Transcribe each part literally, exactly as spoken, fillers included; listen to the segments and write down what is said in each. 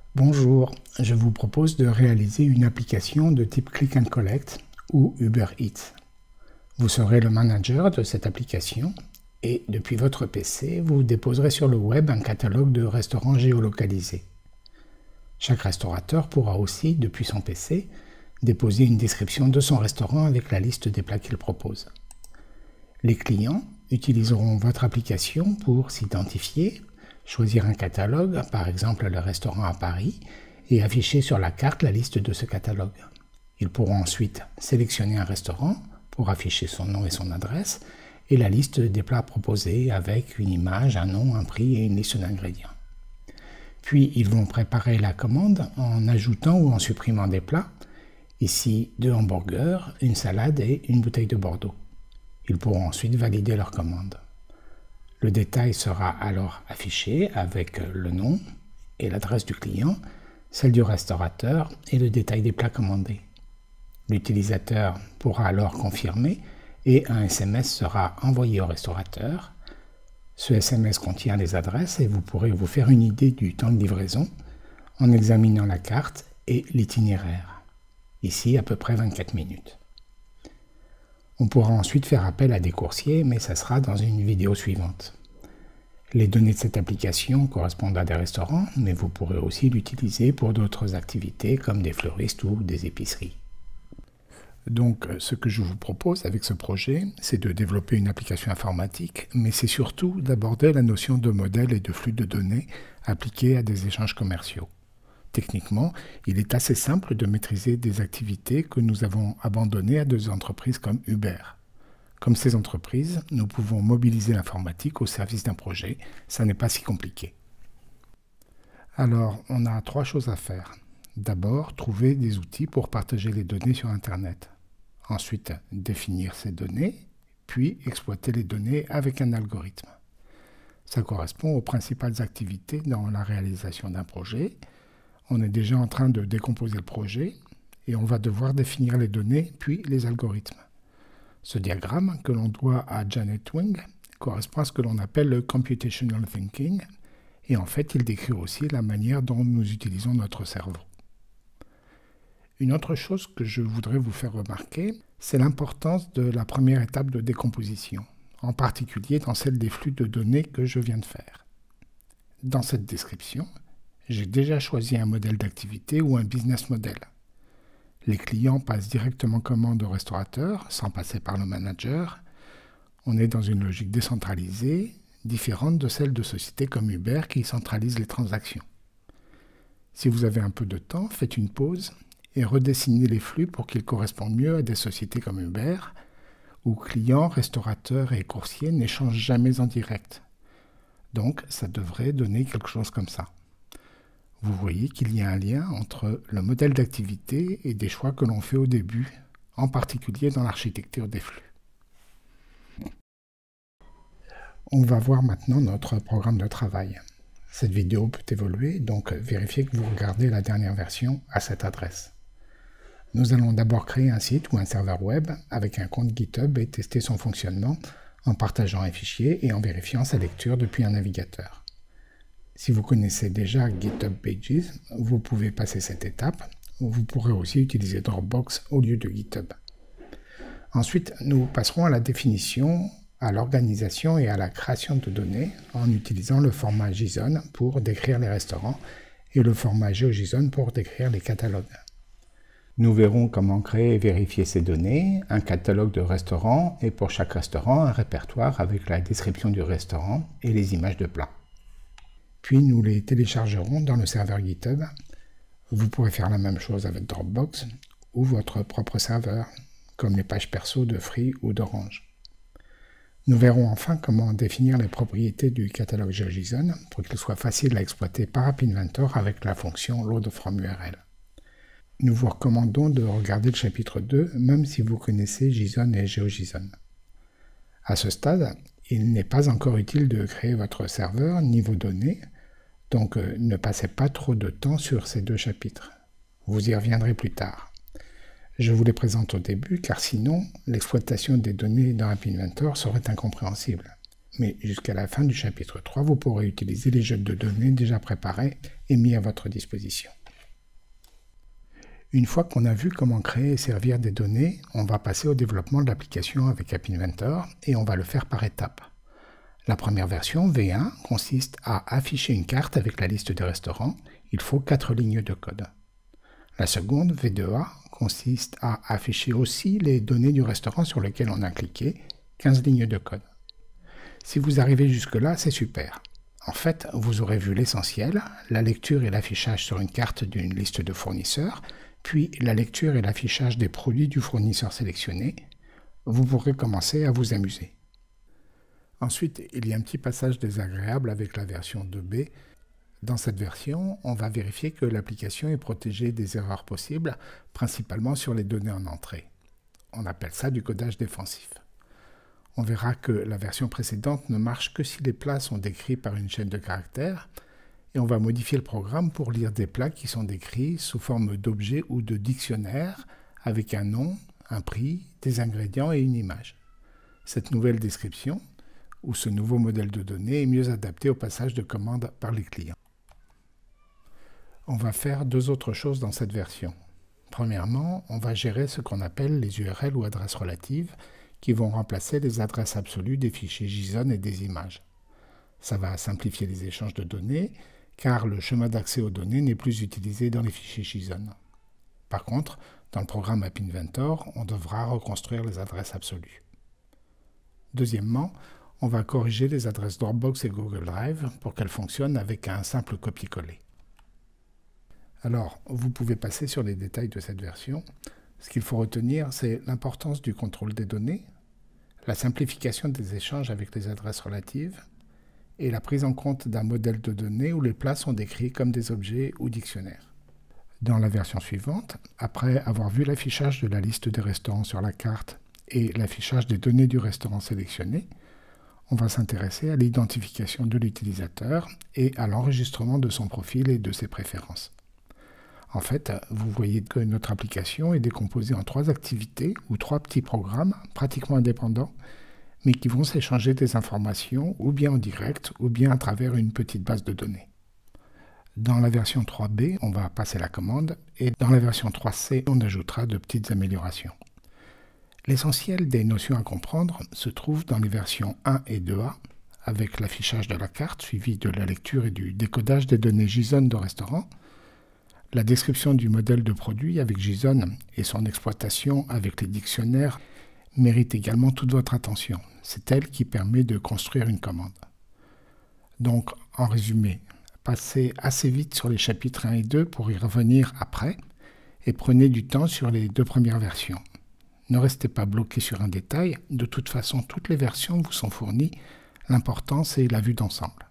Bonjour, je vous propose de réaliser une application de type Click and Collect ou Uber Eats. Vous serez le manager de cette application et depuis votre P C, vous déposerez sur le web un catalogue de restaurants géolocalisés. Chaque restaurateur pourra aussi, depuis son P C, déposer une description de son restaurant avec la liste des plats qu'il propose. Les clients utiliseront votre application pour s'identifier, choisir un catalogue, par exemple le restaurant à Paris, et afficher sur la carte la liste de ce catalogue. Ils pourront ensuite sélectionner un restaurant pour afficher son nom et son adresse, et la liste des plats proposés avec une image, un nom, un prix et une liste d'ingrédients. Puis ils vont préparer la commande en ajoutant ou en supprimant des plats, ici deux hamburgers, une salade et une bouteille de Bordeaux. Ils pourront ensuite valider leur commande. Le détail sera alors affiché avec le nom et l'adresse du client, celle du restaurateur et le détail des plats commandés. L'utilisateur pourra alors confirmer et un S M S sera envoyé au restaurateur. Ce S M S contient les adresses et vous pourrez vous faire une idée du temps de livraison en examinant la carte et l'itinéraire. Ici, à peu près vingt-quatre minutes. On pourra ensuite faire appel à des coursiers, mais ça sera dans une vidéo suivante. Les données de cette application correspondent à des restaurants, mais vous pourrez aussi l'utiliser pour d'autres activités comme des fleuristes ou des épiceries. Donc, ce que je vous propose avec ce projet, c'est de développer une application informatique, mais c'est surtout d'aborder la notion de modèle et de flux de données appliqués à des échanges commerciaux. Techniquement, il est assez simple de maîtriser des activités que nous avons abandonnées à des entreprises comme Uber. Comme ces entreprises, nous pouvons mobiliser l'informatique au service d'un projet. Ça n'est pas si compliqué. Alors, on a trois choses à faire. D'abord, trouver des outils pour partager les données sur Internet. Ensuite, définir ces données, puis exploiter les données avec un algorithme. Ça correspond aux principales activités dans la réalisation d'un projet. On est déjà en train de décomposer le projet et on va devoir définir les données puis les algorithmes. Ce diagramme que l'on doit à Janet Wing correspond à ce que l'on appelle le computational thinking et en fait il décrit aussi la manière dont nous utilisons notre cerveau. Une autre chose que je voudrais vous faire remarquer, c'est l'importance de la première étape de décomposition, en particulier dans celle des flux de données que je viens de faire. Dans cette description, j'ai déjà choisi un modèle d'activité ou un business model. Les clients passent directement commande au restaurateur sans passer par le manager. On est dans une logique décentralisée, différente de celle de sociétés comme Uber qui centralisent les transactions. Si vous avez un peu de temps, faites une pause et redessinez les flux pour qu'ils correspondent mieux à des sociétés comme Uber, où clients, restaurateurs et coursiers n'échangent jamais en direct. Donc, ça devrait donner quelque chose comme ça. Vous voyez qu'il y a un lien entre le modèle d'activité et des choix que l'on fait au début, en particulier dans l'architecture des flux. On va voir maintenant notre programme de travail. Cette vidéo peut évoluer, donc vérifiez que vous regardez la dernière version à cette adresse. Nous allons d'abord créer un site ou un serveur web avec un compte GitHub et tester son fonctionnement en partageant un fichier et en vérifiant sa lecture depuis un navigateur. Si vous connaissez déjà GitHub Pages, vous pouvez passer cette étape. Vous pourrez aussi utiliser Dropbox au lieu de GitHub. Ensuite, nous passerons à la définition, à l'organisation et à la création de données en utilisant le format JSON pour décrire les restaurants et le format GeoJSON pour décrire les catalogues. Nous verrons comment créer et vérifier ces données, un catalogue de restaurants et pour chaque restaurant un répertoire avec la description du restaurant et les images de plats. Puis nous les téléchargerons dans le serveur GitHub. Vous pourrez faire la même chose avec Dropbox ou votre propre serveur, comme les pages perso de Free ou d'Orange. Nous verrons enfin comment définir les propriétés du catalogue GeoJSON pour qu'il soit facile à exploiter par App Inventor avec la fonction Load from U R L. Nous vous recommandons de regarder le chapitre deux, même si vous connaissez JSON et GeoJSON. À ce stade, il n'est pas encore utile de créer votre serveur ni vos données, donc euh, ne passez pas trop de temps sur ces deux chapitres. Vous y reviendrez plus tard. Je vous les présente au début car sinon l'exploitation des données dans App Inventor serait incompréhensible. mais jusqu'à la fin du chapitre trois, vous pourrez utiliser les jeux de données déjà préparés et mis à votre disposition. Une fois qu'on a vu comment créer et servir des données, on va passer au développement de l'application avec App Inventor et on va le faire par étapes. La première version, V un, consiste à afficher une carte avec la liste des restaurants. Il faut quatre lignes de code. La seconde, V deux A, consiste à afficher aussi les données du restaurant sur lequel on a cliqué, quinze lignes de code. Si vous arrivez jusque-là, c'est super. En fait, vous aurez vu l'essentiel, la lecture et l'affichage sur une carte d'une liste de fournisseurs, puis la lecture et l'affichage des produits du fournisseur sélectionné. Vous pourrez commencer à vous amuser. Ensuite, il y a un petit passage désagréable avec la version deux B. Dans cette version, on va vérifier que l'application est protégée des erreurs possibles, principalement sur les données en entrée. On appelle ça du codage défensif. On verra que la version précédente ne marche que si les plats sont décrits par une chaîne de caractères, et on va modifier le programme pour lire des plats qui sont décrits sous forme d'objets ou de dictionnaires avec un nom, un prix, des ingrédients et une image. Cette nouvelle description, ou ce nouveau modèle de données, est mieux adapté au passage de commandes par les clients. On va faire deux autres choses dans cette version. Premièrement, on va gérer ce qu'on appelle les U R L ou adresses relatives, qui vont remplacer les adresses absolues des fichiers JSON et des images. Ça va simplifier les échanges de données, car le chemin d'accès aux données n'est plus utilisé dans les fichiers JSON. Par contre, dans le programme App Inventor, on devra reconstruire les adresses absolues. Deuxièmement, on va corriger les adresses Dropbox et Google Drive pour qu'elles fonctionnent avec un simple copier-coller. Alors, vous pouvez passer sur les détails de cette version. Ce qu'il faut retenir, c'est l'importance du contrôle des données, la simplification des échanges avec les adresses relatives, et la prise en compte d'un modèle de données où les plats sont décrits comme des objets ou dictionnaires. Dans la version suivante, après avoir vu l'affichage de la liste des restaurants sur la carte et l'affichage des données du restaurant sélectionné, on va s'intéresser à l'identification de l'utilisateur et à l'enregistrement de son profil et de ses préférences. En fait, vous voyez que notre application est décomposée en trois activités ou trois petits programmes pratiquement indépendants, mais qui vont s'échanger des informations ou bien en direct ou bien à travers une petite base de données. Dans la version trois B, on va passer la commande et dans la version trois C, on ajoutera de petites améliorations. L'essentiel des notions à comprendre se trouve dans les versions un et deux A, avec l'affichage de la carte suivi de la lecture et du décodage des données JSON de restaurant, la description du modèle de produit avec JSON et son exploitation avec les dictionnaires mérite également toute votre attention. C'est elle qui permet de construire une commande. Donc, en résumé, passez assez vite sur les chapitres un et deux pour y revenir après et prenez du temps sur les deux premières versions. Ne restez pas bloqué sur un détail, de toute façon toutes les versions vous sont fournies, l'important c'est la vue d'ensemble.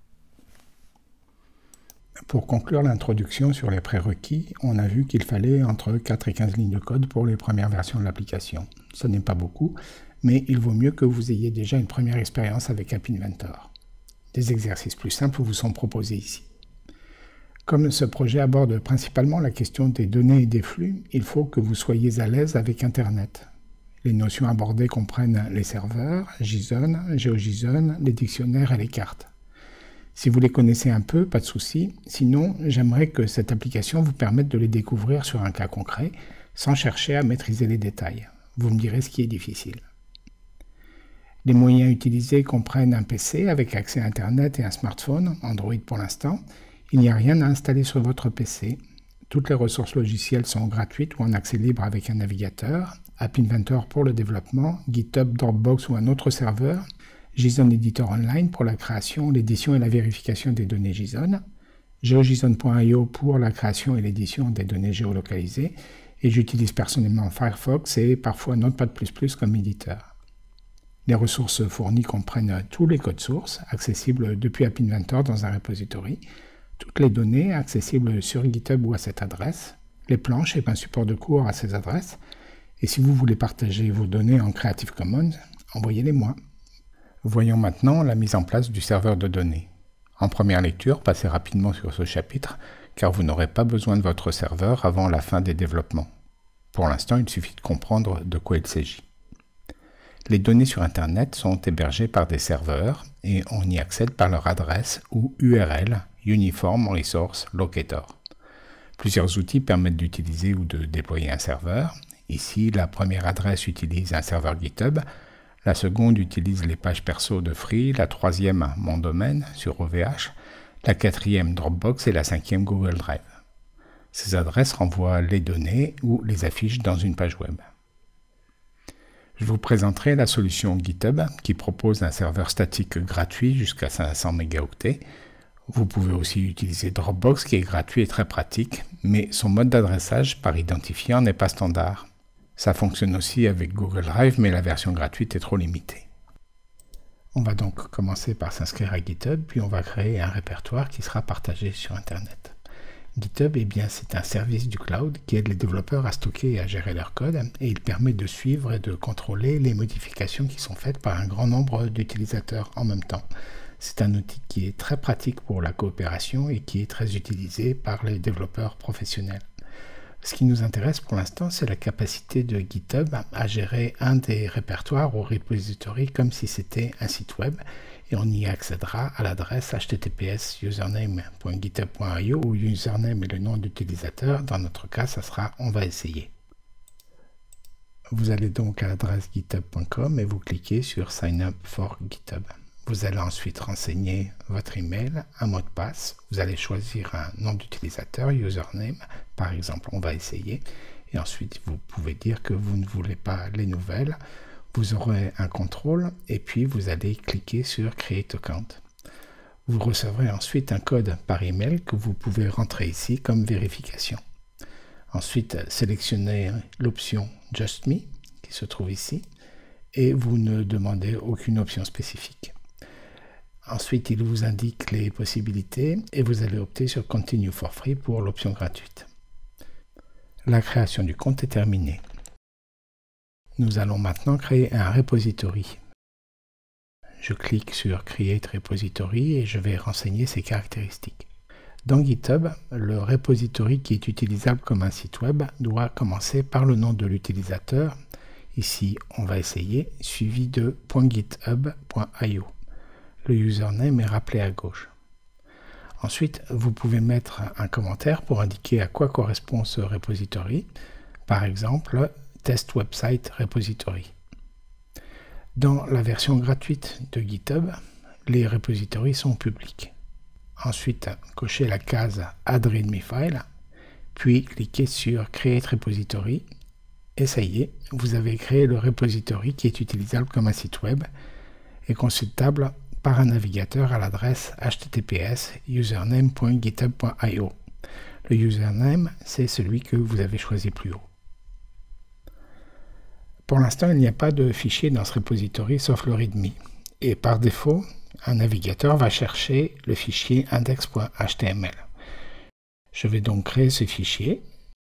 Pour conclure l'introduction sur les prérequis, on a vu qu'il fallait entre quatre et quinze lignes de code pour les premières versions de l'application. Ce n'est pas beaucoup, mais il vaut mieux que vous ayez déjà une première expérience avec App Inventor. Des exercices plus simples vous sont proposés ici. Comme ce projet aborde principalement la question des données et des flux, il faut que vous soyez à l'aise avec Internet. Les notions abordées comprennent les serveurs, JSON, GeoJSON, les dictionnaires et les cartes. Si vous les connaissez un peu, pas de souci. Sinon, j'aimerais que cette application vous permette de les découvrir sur un cas concret, sans chercher à maîtriser les détails. Vous me direz ce qui est difficile. Les moyens utilisés comprennent un P C avec accès à Internet et un smartphone, Android pour l'instant. Il n'y a rien à installer sur votre P C. Toutes les ressources logicielles sont gratuites ou en accès libre avec un navigateur, App Inventor pour le développement, GitHub, Dropbox ou un autre serveur, JSON Editor Online pour la création, l'édition et la vérification des données JSON, GeoJSON point i o pour la création et l'édition des données géolocalisées, et j'utilise personnellement Firefox et parfois Notepad plus plus comme éditeur. Les ressources fournies comprennent tous les codes sources, accessibles depuis App Inventor dans un repository, toutes les données accessibles sur GitHub ou à cette adresse, les planches et un support de cours à ces adresses, et si vous voulez partager vos données en Creative Commons, envoyez-les-moi. Voyons maintenant la mise en place du serveur de données. En première lecture, passez rapidement sur ce chapitre, car vous n'aurez pas besoin de votre serveur avant la fin des développements. Pour l'instant, il suffit de comprendre de quoi il s'agit. Les données sur Internet sont hébergées par des serveurs et on y accède par leur adresse ou U R L, Uniform Resource Locator. Plusieurs outils permettent d'utiliser ou de déployer un serveur. Ici, la première adresse utilise un serveur GitHub, la seconde utilise les pages perso de Free, la troisième Mon Domaine sur O V H, la quatrième Dropbox et la cinquième Google Drive. Ces adresses renvoient les données ou les affiches dans une page web. Je vous présenterai la solution GitHub qui propose un serveur statique gratuit jusqu'à cinq cents mégaoctets. Vous pouvez aussi utiliser Dropbox qui est gratuit et très pratique, mais son mode d'adressage par identifiant n'est pas standard. Ça fonctionne aussi avec Google Drive, mais la version gratuite est trop limitée. On va donc commencer par s'inscrire à GitHub, puis on va créer un répertoire qui sera partagé sur Internet. GitHub, eh bien, c'est un service du cloud qui aide les développeurs à stocker et à gérer leur code, et il permet de suivre et de contrôler les modifications qui sont faites par un grand nombre d'utilisateurs en même temps. C'est un outil qui est très pratique pour la coopération et qui est très utilisé par les développeurs professionnels. Ce qui nous intéresse pour l'instant, c'est la capacité de GitHub à gérer un des répertoires ou repositories comme si c'était un site web, et on y accédera à l'adresse h t t p s username point github point i o où username est le nom d'utilisateur. Dans notre cas, ça sera « On va essayer ». Vous allez donc à l'adresse github point com et vous cliquez sur « Sign up for GitHub ». Vous allez ensuite renseigner votre email, un mot de passe. Vous allez choisir un nom d'utilisateur, username, par exemple, on va essayer. Et ensuite, vous pouvez dire que vous ne voulez pas les nouvelles. Vous aurez un contrôle et puis vous allez cliquer sur Create Account. Vous recevrez ensuite un code par email que vous pouvez rentrer ici comme vérification. Ensuite, sélectionnez l'option Just Me qui se trouve ici et vous ne demandez aucune option spécifique. Ensuite, il vous indique les possibilités et vous allez opter sur Continue for Free pour l'option gratuite. La création du compte est terminée. Nous allons maintenant créer un repository. Je clique sur Create Repository et je vais renseigner ses caractéristiques. Dans GitHub, le repository qui est utilisable comme un site web doit commencer par le nom de l'utilisateur. Ici, on va essayer, suivi de .github point i o. Le username est rappelé à gauche. Ensuite, vous pouvez mettre un commentaire pour indiquer à quoi correspond ce repository. Par exemple, Test Website Repository. Dans la version gratuite de GitHub, les repositories sont publics. Ensuite, cochez la case Add README File, puis cliquez sur Create Repository. Et ça y est, vous avez créé le repository qui est utilisable comme un site web et consultable par un navigateur à l'adresse h t t p s username point github point i o. Le username, c'est celui que vous avez choisi plus haut. Pour l'instant, il n'y a pas de fichier dans ce repository sauf le README. Et par défaut, un navigateur va chercher le fichier index point h t m l. Je vais donc créer ce fichier.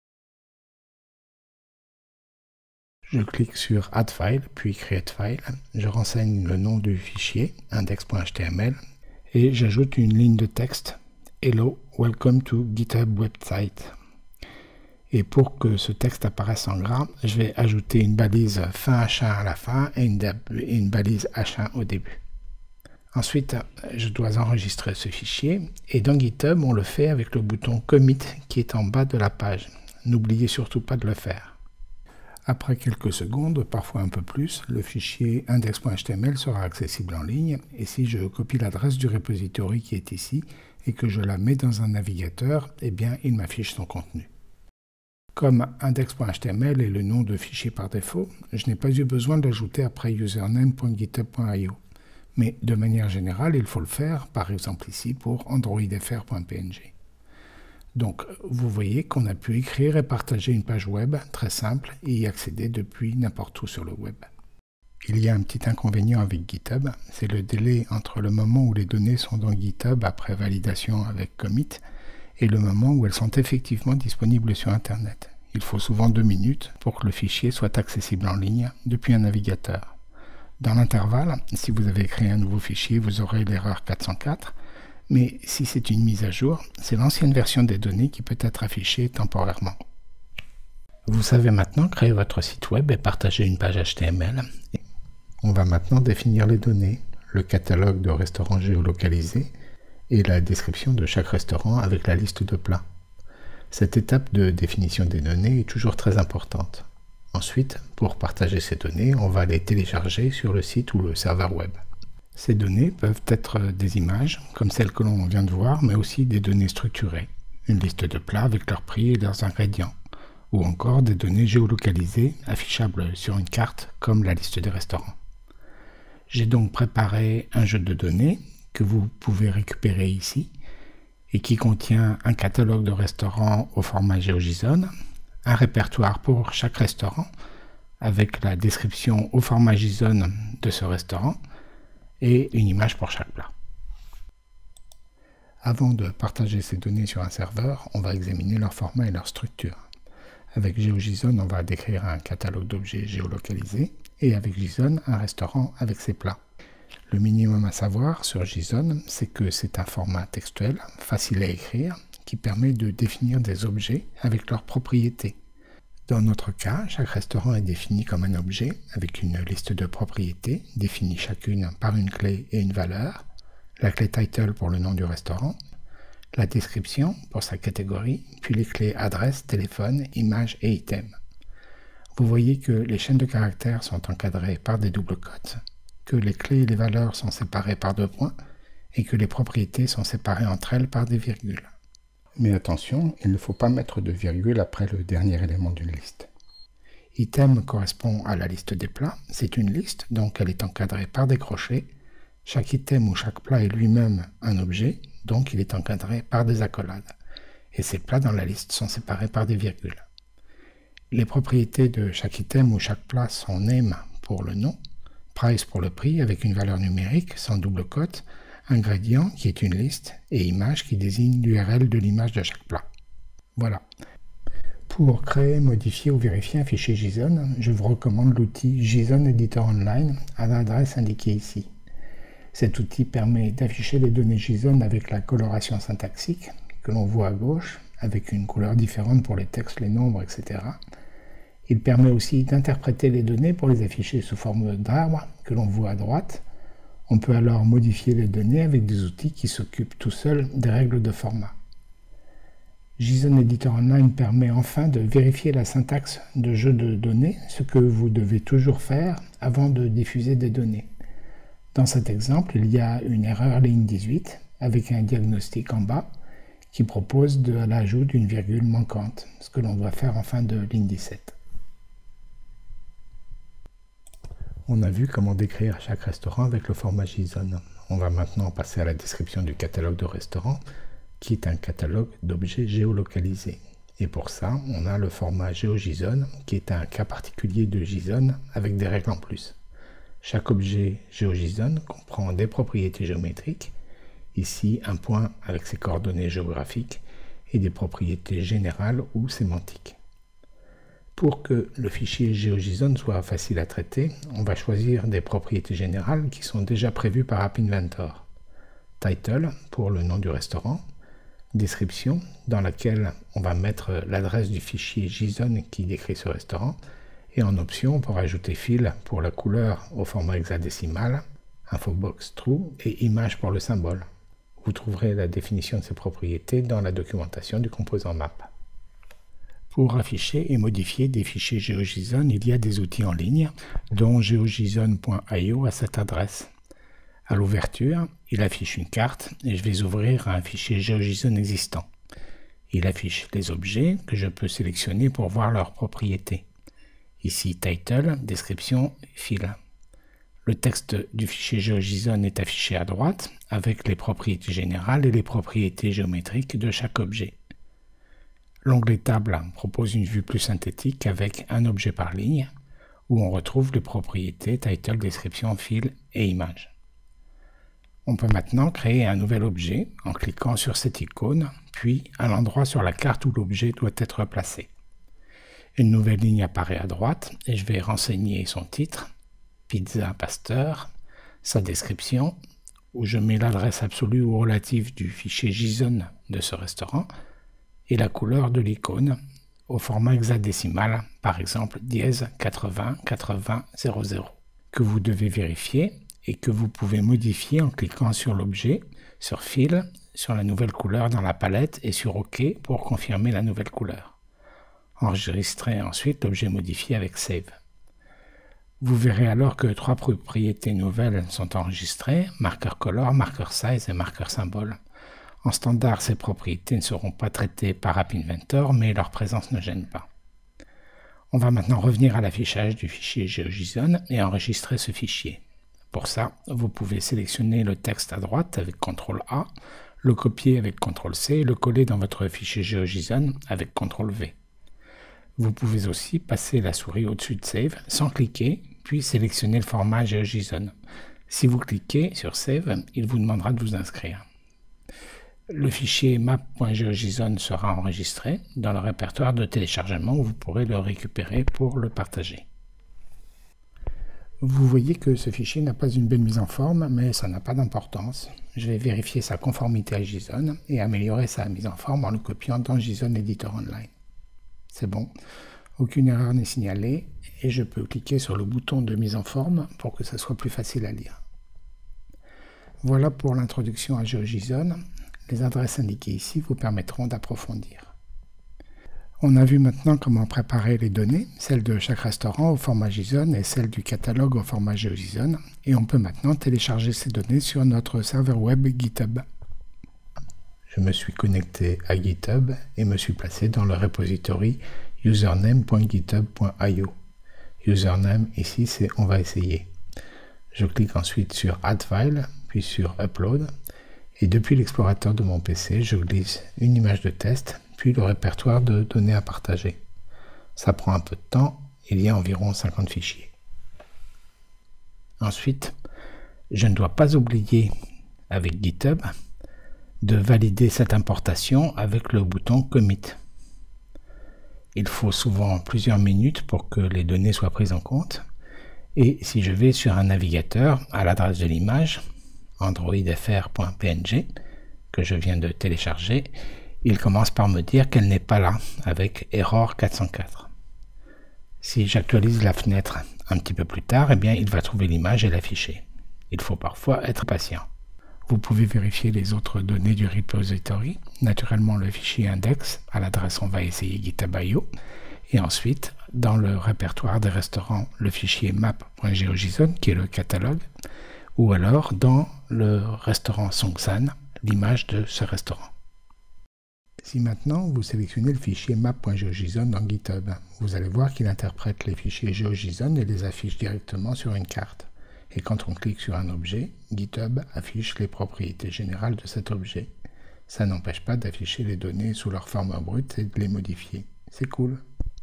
Je clique sur Add File, puis Create File. Je renseigne le nom du fichier, index point h t m l, et j'ajoute une ligne de texte « Hello, welcome to GitHub website ». Et pour que ce texte apparaisse en gras, je vais ajouter une balise fin H un à la fin et une, une balise H un au début. Ensuite, je dois enregistrer ce fichier, et dans GitHub, on le fait avec le bouton Commit qui est en bas de la page. N'oubliez surtout pas de le faire. Après quelques secondes, parfois un peu plus, le fichier index point h t m l sera accessible en ligne, et si je copie l'adresse du repository qui est ici et que je la mets dans un navigateur, eh bien il m'affiche son contenu. Comme index point h t m l est le nom de fichier par défaut, je n'ai pas eu besoin de l'ajouter après username point github point i o. Mais de manière générale, il faut le faire, par exemple ici pour android f r point p n g. Donc, vous voyez qu'on a pu écrire et partager une page web très simple et y accéder depuis n'importe où sur le web. Il y a un petit inconvénient avec GitHub, c'est le délai entre le moment où les données sont dans GitHub après validation avec commit et le moment où elles sont effectivement disponibles sur Internet. Il faut souvent deux minutes pour que le fichier soit accessible en ligne depuis un navigateur. Dans l'intervalle, si vous avez créé un nouveau fichier, vous aurez l'erreur quatre cent quatre. Mais si c'est une mise à jour, c'est l'ancienne version des données qui peut être affichée temporairement. Vous savez maintenant créer votre site web et partager une page H T M L. On va maintenant définir les données, le catalogue de restaurants géolocalisés et la description de chaque restaurant avec la liste de plats. Cette étape de définition des données est toujours très importante. Ensuite, pour partager ces données, on va les télécharger sur le site ou le serveur web. Ces données peuvent être des images, comme celles que l'on vient de voir, mais aussi des données structurées, une liste de plats avec leurs prix et leurs ingrédients, ou encore des données géolocalisées affichables sur une carte, comme la liste des restaurants. J'ai donc préparé un jeu de données que vous pouvez récupérer ici et qui contient un catalogue de restaurants au format GeoJSON, un répertoire pour chaque restaurant avec la description au format JSON de ce restaurant et une image pour chaque plat. Avant de partager ces données sur un serveur, on va examiner leur format et leur structure. Avec GeoJSON, on va décrire un catalogue d'objets géolocalisés et avec JSON, un restaurant avec ses plats. Le minimum à savoir sur JSON, c'est que c'est un format textuel, facile à écrire, qui permet de définir des objets avec leurs propriétés. Dans notre cas, chaque restaurant est défini comme un objet avec une liste de propriétés définies chacune par une clé et une valeur, la clé title pour le nom du restaurant, la description pour sa catégorie, puis les clés adresse, téléphone, image et item. Vous voyez que les chaînes de caractères sont encadrées par des doubles cotes, que les clés et les valeurs sont séparées par deux points et que les propriétés sont séparées entre elles par des virgules. Mais attention, il ne faut pas mettre de virgule après le dernier élément d'une liste. Item correspond à la liste des plats, c'est une liste, donc elle est encadrée par des crochets. Chaque item ou chaque plat est lui-même un objet, donc il est encadré par des accolades. Et ces plats dans la liste sont séparés par des virgules. Les propriétés de chaque item ou chaque plat sont name pour le nom, price pour le prix avec une valeur numérique sans double cote, ingrédient qui est une liste et image qui désigne l'U R L de l'image de chaque plat. Voilà. Pour créer, modifier ou vérifier un fichier JSON, je vous recommande l'outil JSON Editor Online à l'adresse indiquée ici. Cet outil permet d'afficher les données JSON avec la coloration syntaxique que l'on voit à gauche, avec une couleur différente pour les textes, les nombres, et cetera. Il permet aussi d'interpréter les données pour les afficher sous forme d'arbre que l'on voit à droite. On peut alors modifier les données avec des outils qui s'occupent tout seuls des règles de format. JSON Editor Online permet enfin de vérifier la syntaxe de jeu de données, ce que vous devez toujours faire avant de diffuser des données. Dans cet exemple, il y a une erreur ligne dix-huit avec un diagnostic en bas qui propose de l'ajout d'une virgule manquante, ce que l'on doit faire en fin de ligne dix-sept. On a vu comment décrire chaque restaurant avec le format JSON. On va maintenant passer à la description du catalogue de restaurants, qui est un catalogue d'objets géolocalisés. Et pour ça, on a le format GeoJSON, qui est un cas particulier de JSON avec des règles en plus. Chaque objet GeoJSON comprend des propriétés géométriques, ici un point avec ses coordonnées géographiques, et des propriétés générales ou sémantiques. Pour que le fichier GeoJSON soit facile à traiter, on va choisir des propriétés générales qui sont déjà prévues par App Inventor. Title pour le nom du restaurant, description dans laquelle on va mettre l'adresse du fichier JSON qui décrit ce restaurant, et en option pour ajouter fil pour la couleur au format hexadécimal, infobox true et image pour le symbole. Vous trouverez la définition de ces propriétés dans la documentation du composant map. Pour afficher et modifier des fichiers GeoJSON, il y a des outils en ligne, dont geojson point i o à cette adresse. À l'ouverture, il affiche une carte et je vais ouvrir un fichier GeoJSON existant. Il affiche les objets que je peux sélectionner pour voir leurs propriétés. Ici, title, description, fil. Le texte du fichier GeoJSON est affiché à droite avec les propriétés générales et les propriétés géométriques de chaque objet. L'onglet Table propose une vue plus synthétique avec un objet par ligne, où on retrouve les propriétés title, description, fil et image. On peut maintenant créer un nouvel objet en cliquant sur cette icône, puis à l'endroit sur la carte où l'objet doit être placé. Une nouvelle ligne apparaît à droite et je vais renseigner son titre, Pizza Pasteur, sa description, où je mets l'adresse absolue ou relative du fichier JSON de ce restaurant, et la couleur de l'icône au format hexadécimal, par exemple dièse quatre-vingts quatre-vingts zéro zéro. que vous devez vérifier et que vous pouvez modifier en cliquant sur l'objet, sur Fil, sur la nouvelle couleur dans la palette et sur OK pour confirmer la nouvelle couleur. Enregistrez ensuite l'objet modifié avec Save. Vous verrez alors que trois propriétés nouvelles sont enregistrées, marqueur color, marqueur size et marqueur symbole. En standard, ces propriétés ne seront pas traitées par App Inventor, mais leur présence ne gêne pas. On va maintenant revenir à l'affichage du fichier GeoJSON et enregistrer ce fichier. Pour ça, vous pouvez sélectionner le texte à droite avec contrôle A, le copier avec contrôle C et le coller dans votre fichier GeoJSON avec contrôle V. Vous pouvez aussi passer la souris au-dessus de Save sans cliquer, puis sélectionner le format GeoJSON. Si vous cliquez sur Save, il vous demandera de vous inscrire. Le fichier map.geojson sera enregistré dans le répertoire de téléchargement où vous pourrez le récupérer pour le partager. Vous voyez que ce fichier n'a pas une belle mise en forme, mais ça n'a pas d'importance. Je vais vérifier sa conformité à JSON et améliorer sa mise en forme en le copiant dans JSON Editor Online. C'est bon, aucune erreur n'est signalée et je peux cliquer sur le bouton de mise en forme pour que ça soit plus facile à lire. Voilà pour l'introduction à GeoJSON. Les adresses indiquées ici vous permettront d'approfondir. On a vu maintenant comment préparer les données, celles de chaque restaurant au format JSON et celles du catalogue au format GeoJSON, et on peut maintenant télécharger ces données sur notre serveur web GitHub. Je me suis connecté à GitHub et me suis placé dans le repository username point github point i o. Username ici c'est on va essayer. Je clique ensuite sur Add File, puis sur Upload. Et depuis l'explorateur de mon P C, je glisse une image de test, puis le répertoire de données à partager. Ça prend un peu de temps, il y a environ cinquante fichiers. Ensuite, je ne dois pas oublier avec GitHub de valider cette importation avec le bouton Commit. Il faut souvent plusieurs minutes pour que les données soient prises en compte. Et si je vais sur un navigateur à l'adresse de l'image, android f r point p n g, que je viens de télécharger, il commence par me dire qu'elle n'est pas là, avec error quatre cent quatre. Si j'actualise la fenêtre un petit peu plus tard, eh bien, il va trouver l'image et l'afficher. Il faut parfois être patient. Vous pouvez vérifier les autres données du repository, naturellement le fichier index à l'adresse on va essayer github point i o, et ensuite, dans le répertoire des restaurants, le fichier map.geojson, qui est le catalogue, ou alors dans le restaurant Songsan, l'image de ce restaurant. Si maintenant vous sélectionnez le fichier map.geojson dans GitHub, vous allez voir qu'il interprète les fichiers GeoJSON et les affiche directement sur une carte. Et quand on clique sur un objet, GitHub affiche les propriétés générales de cet objet. Ça n'empêche pas d'afficher les données sous leur forme brute et de les modifier. C'est cool.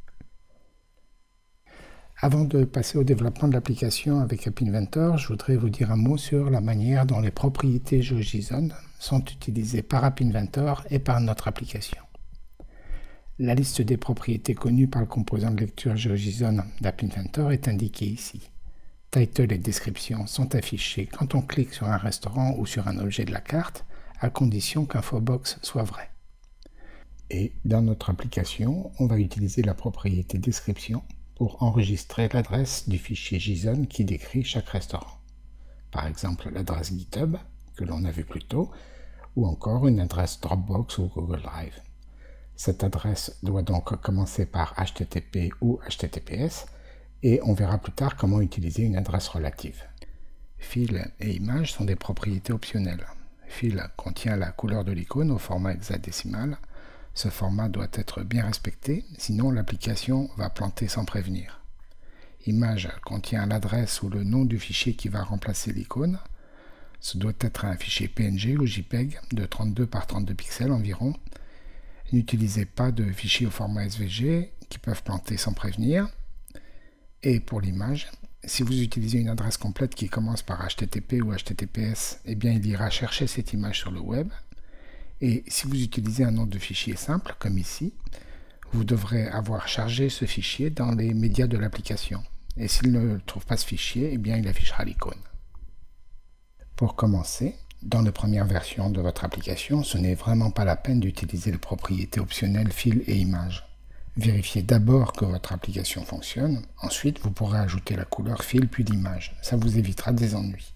Avant de passer au développement de l'application avec App Inventor, je voudrais vous dire un mot sur la manière dont les propriétés GeoJSON sont utilisées par App Inventor et par notre application. La liste des propriétés connues par le composant de lecture GeoJSON d'App Inventor est indiquée ici. Title et description sont affichés quand on clique sur un restaurant ou sur un objet de la carte, à condition qu'Infobox soit vrai. Et dans notre application, on va utiliser la propriété description pour enregistrer l'adresse du fichier JSON qui décrit chaque restaurant. Par exemple, l'adresse GitHub, que l'on a vu plus tôt, ou encore une adresse Dropbox ou Google Drive. Cette adresse doit donc commencer par H T T P ou H T T P S, et on verra plus tard comment utiliser une adresse relative. Fil et image sont des propriétés optionnelles. Fil contient la couleur de l'icône au format hexadécimal. Ce format doit être bien respecté, sinon l'application va planter sans prévenir. Image contient l'adresse ou le nom du fichier qui va remplacer l'icône. Ce doit être un fichier P N G ou JPEG de trente-deux par trente-deux pixels environ. N'utilisez pas de fichiers au format S V G qui peuvent planter sans prévenir. Et pour l'image, si vous utilisez une adresse complète qui commence par H T T P ou H T T P S, eh bien il ira chercher cette image sur le web. Et si vous utilisez un nom de fichier simple, comme ici, vous devrez avoir chargé ce fichier dans les médias de l'application. Et s'il ne trouve pas ce fichier, eh bien il affichera l'icône. Pour commencer, dans les premières versions de votre application, ce n'est vraiment pas la peine d'utiliser les propriétés optionnelles fil et image. Vérifiez d'abord que votre application fonctionne, ensuite vous pourrez ajouter la couleur fil puis l'image, ça vous évitera des ennuis.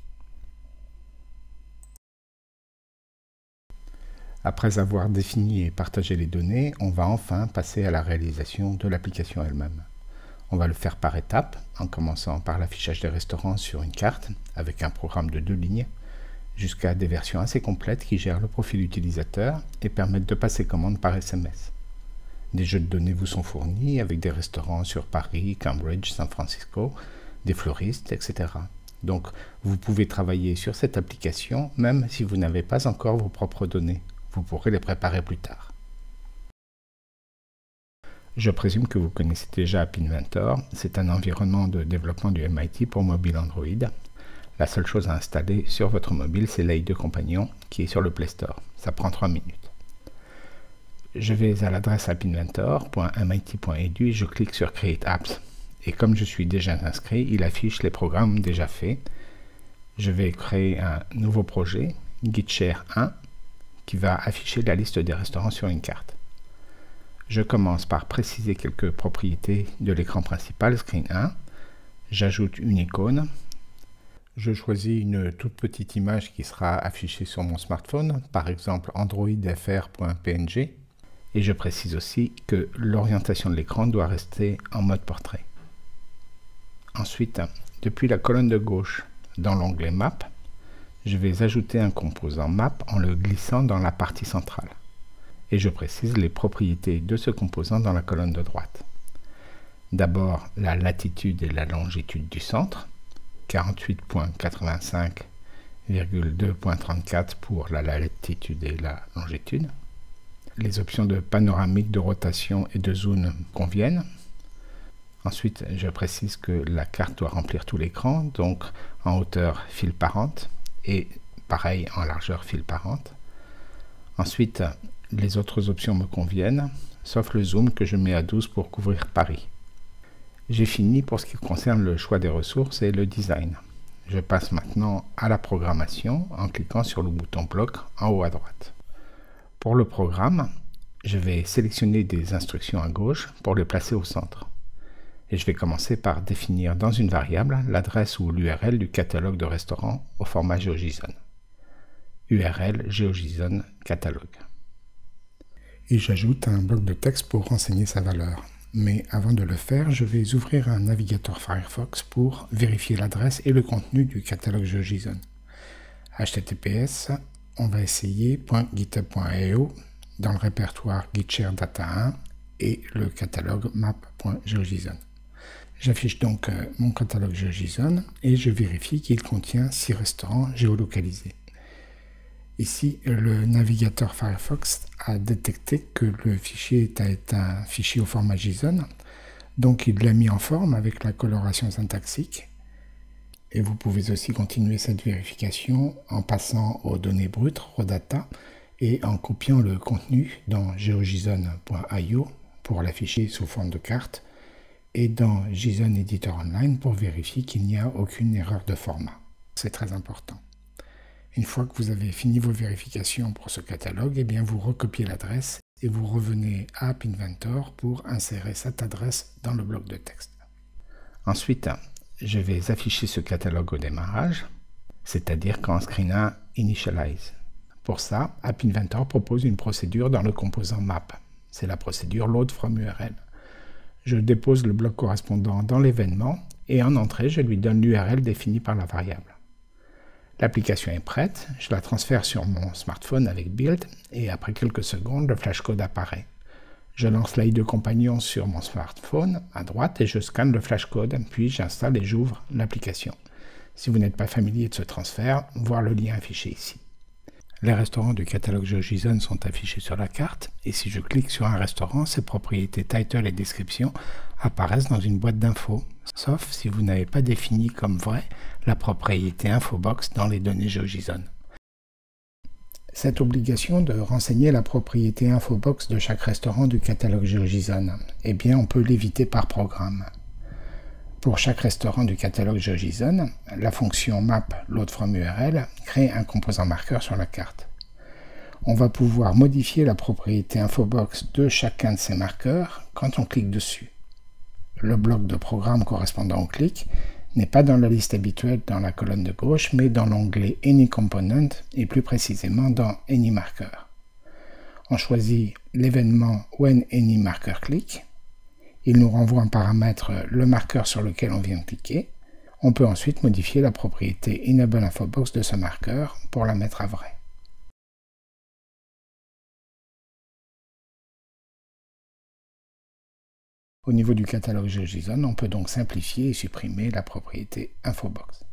Après avoir défini et partagé les données, on va enfin passer à la réalisation de l'application elle-même. On va le faire par étapes, en commençant par l'affichage des restaurants sur une carte, avec un programme de deux lignes, jusqu'à des versions assez complètes qui gèrent le profil utilisateur et permettent de passer commande par S M S. Des jeux de données vous sont fournis avec des restaurants sur Paris, Cambridge, San Francisco, des fleuristes, et cetera. Donc, vous pouvez travailler sur cette application même si vous n'avez pas encore vos propres données. Vous pourrez les préparer plus tard. Je présume que vous connaissez déjà App Inventor. C'est un environnement de développement du M I T pour mobile Android. La seule chose à installer sur votre mobile, c'est l'A I deux Companion qui est sur le Play Store. Ça prend trois minutes. Je vais à l'adresse app inventor point m i t point e d u et je clique sur Create Apps. Et comme je suis déjà inscrit, il affiche les programmes déjà faits. Je vais créer un nouveau projet, GitShare un, qui va afficher la liste des restaurants sur une carte. Je commence par préciser quelques propriétés de l'écran principal, Screen un. J'ajoute une icône. Je choisis une toute petite image qui sera affichée sur mon smartphone, par exemple android f r point p n g. Et je précise aussi que l'orientation de l'écran doit rester en mode portrait. Ensuite, depuis la colonne de gauche, dans l'onglet Map, je vais ajouter un composant Map en le glissant dans la partie centrale. Et je précise les propriétés de ce composant dans la colonne de droite. D'abord, la latitude et la longitude du centre, quarante-huit virgule quatre-vingt-cinq virgule deux virgule trente-quatre pour la latitude et la longitude. Les options de panoramique, de rotation et de zoom conviennent. Ensuite, je précise que la carte doit remplir tout l'écran, donc en hauteur file parente et pareil en largeur file parente. Ensuite, les autres options me conviennent, sauf le zoom que je mets à douze pour couvrir Paris. J'ai fini pour ce qui concerne le choix des ressources et le design. Je passe maintenant à la programmation en cliquant sur le bouton bloc en haut à droite. Pour le programme, je vais sélectionner des instructions à gauche pour les placer au centre. Et je vais commencer par définir dans une variable l'adresse ou l'U R L du catalogue de restaurants au format GeoJSON. U R L GeoJSON catalogue. Et j'ajoute un bloc de texte pour renseigner sa valeur. Mais avant de le faire, je vais ouvrir un navigateur Firefox pour vérifier l'adresse et le contenu du catalogue GeoJSON. H T T P S, on va essayer .github point i o dans le répertoire GitShare Data un et le catalogue map.geojson. J'affiche donc mon catalogue GeoJSON et je vérifie qu'il contient six restaurants géolocalisés. Ici, le navigateur Firefox a détecté que le fichier est un fichier au format JSON, donc il l'a mis en forme avec la coloration syntaxique. Et vous pouvez aussi continuer cette vérification en passant aux données brutes, raw data, et en copiant le contenu dans geojson point i o pour l'afficher sous forme de carte, et dans JSON Editor Online pour vérifier qu'il n'y a aucune erreur de format. C'est très important. Une fois que vous avez fini vos vérifications pour ce catalogue, eh bien vous recopiez l'adresse et vous revenez à App Inventor pour insérer cette adresse dans le bloc de texte. Ensuite, je vais afficher ce catalogue au démarrage, c'est-à-dire quand Screen un initialize. Pour ça, App Inventor propose une procédure dans le composant Map. C'est la procédure Load from U R L. Je dépose le bloc correspondant dans l'événement et en entrée, je lui donne l'U R L définie par la variable. L'application est prête, je la transfère sur mon smartphone avec Build et après quelques secondes, le flashcode apparaît. Je lance l'A I deux Companion sur mon smartphone à droite et je scanne le flashcode, puis j'installe et j'ouvre l'application. Si vous n'êtes pas familier de ce transfert, voir le lien affiché ici. Les restaurants du catalogue GeoJSON sont affichés sur la carte et si je clique sur un restaurant, ses propriétés title et description apparaissent dans une boîte d'infos, sauf si vous n'avez pas défini comme vrai la propriété infobox dans les données GeoJSON. Cette obligation de renseigner la propriété infobox de chaque restaurant du catalogue GeoJSON, eh bien on peut l'éviter par programme. Pour chaque restaurant du catalogue GeoJSON, la fonction map load from U R L crée un composant marqueur sur la carte. On va pouvoir modifier la propriété infobox de chacun de ces marqueurs quand on clique dessus. Le bloc de programme correspondant au clic n'est pas dans la liste habituelle dans la colonne de gauche, mais dans l'onglet Any Component et plus précisément dans Any Marker. On choisit l'événement When Any Marker Click. Il nous renvoie en paramètre le marqueur sur lequel on vient de cliquer. On peut ensuite modifier la propriété Enable Infobox de ce marqueur pour la mettre à vrai. Au niveau du catalogue GeoJSON, on peut donc simplifier et supprimer la propriété Infobox.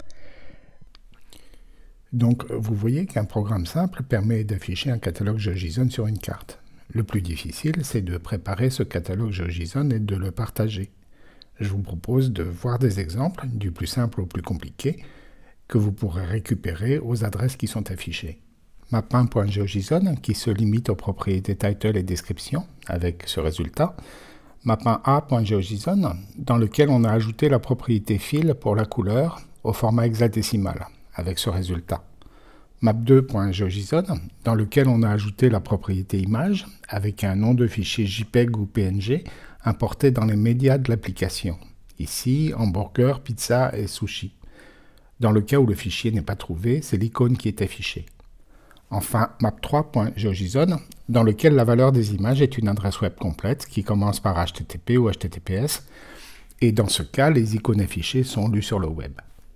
Donc, vous voyez qu'un programme simple permet d'afficher un catalogue GeoJSON sur une carte. Le plus difficile, c'est de préparer ce catalogue GeoJSON et de le partager. Je vous propose de voir des exemples, du plus simple au plus compliqué, que vous pourrez récupérer aux adresses qui sont affichées. mapin.geojson, qui se limite aux propriétés title et description, avec ce résultat. mapin.a.geojson, dans lequel on a ajouté la propriété fill pour la couleur au format hexadécimal, avec ce résultat. map deux.geojson, dans lequel on a ajouté la propriété image, avec un nom de fichier JPEG ou P N G importé dans les médias de l'application. Ici, hamburger, pizza et sushi. Dans le cas où le fichier n'est pas trouvé, c'est l'icône qui est affichée. Enfin, map trois.geojson, dans lequel la valeur des images est une adresse web complète qui commence par H T T P ou H T T P S, et dans ce cas, les icônes affichées sont lues sur le web.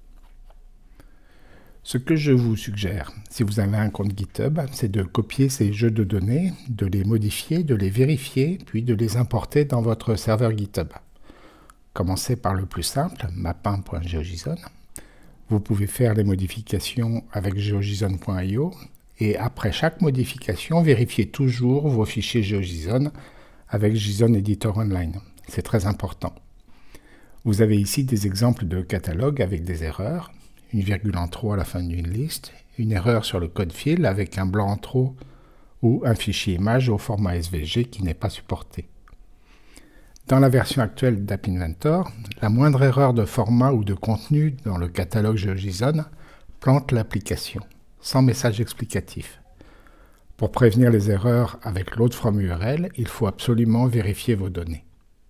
Ce que je vous suggère, si vous avez un compte GitHub, c'est de copier ces jeux de données, de les modifier, de les vérifier, puis de les importer dans votre serveur GitHub. Commencez par le plus simple, mapin.geojson. Vous pouvez faire les modifications avec geojson point i o et après chaque modification, vérifiez toujours vos fichiers GeoJSON avec JSON Editor Online. C'est très important. Vous avez ici des exemples de catalogues avec des erreurs, une virgule en trop à la fin d'une liste, une erreur sur le code fill avec un blanc en trop ou un fichier image au format S V G qui n'est pas supporté. Dans la version actuelle d'App Inventor, la moindre erreur de format ou de contenu dans le catalogue GeoJSON plante l'application, sans message explicatif. Pour prévenir les erreurs avec load from U R L, il faut absolument vérifier vos données.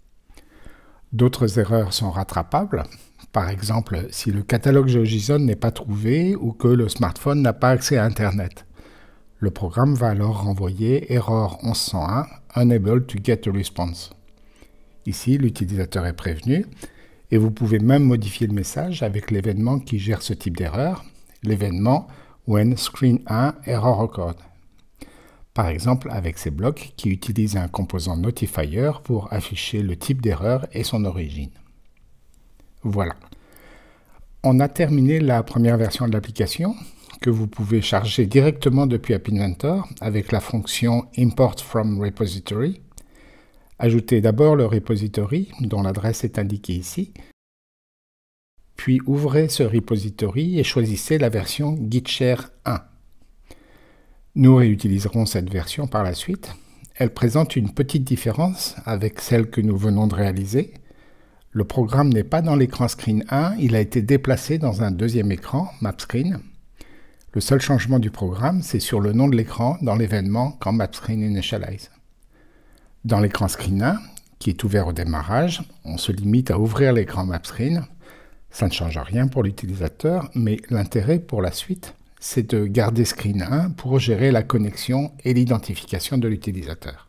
D'autres erreurs sont rattrapables. Par exemple, si le catalogue GeoJSON n'est pas trouvé ou que le smartphone n'a pas accès à Internet. Le programme va alors renvoyer error onze cent un, unable to get a response. Ici, l'utilisateur est prévenu et vous pouvez même modifier le message avec l'événement qui gère ce type d'erreur, l'événement when screen un error occurred. Par exemple, avec ces blocs qui utilisent un composant notifier pour afficher le type d'erreur et son origine. Voilà. On a terminé la première version de l'application que vous pouvez charger directement depuis App Inventor avec la fonction Import from Repository. Ajoutez d'abord le repository dont l'adresse est indiquée ici. Puis ouvrez ce repository et choisissez la version Gitshare un. Nous réutiliserons cette version par la suite. Elle présente une petite différence avec celle que nous venons de réaliser. Le programme n'est pas dans l'écran Screen un, il a été déplacé dans un deuxième écran, MapScreen. Le seul changement du programme, c'est sur le nom de l'écran dans l'événement quand MapScreen initialize. Dans l'écran Screen un, qui est ouvert au démarrage, on se limite à ouvrir l'écran MapScreen. Ça ne change rien pour l'utilisateur, mais l'intérêt pour la suite, c'est de garder Screen un pour gérer la connexion et l'identification de l'utilisateur.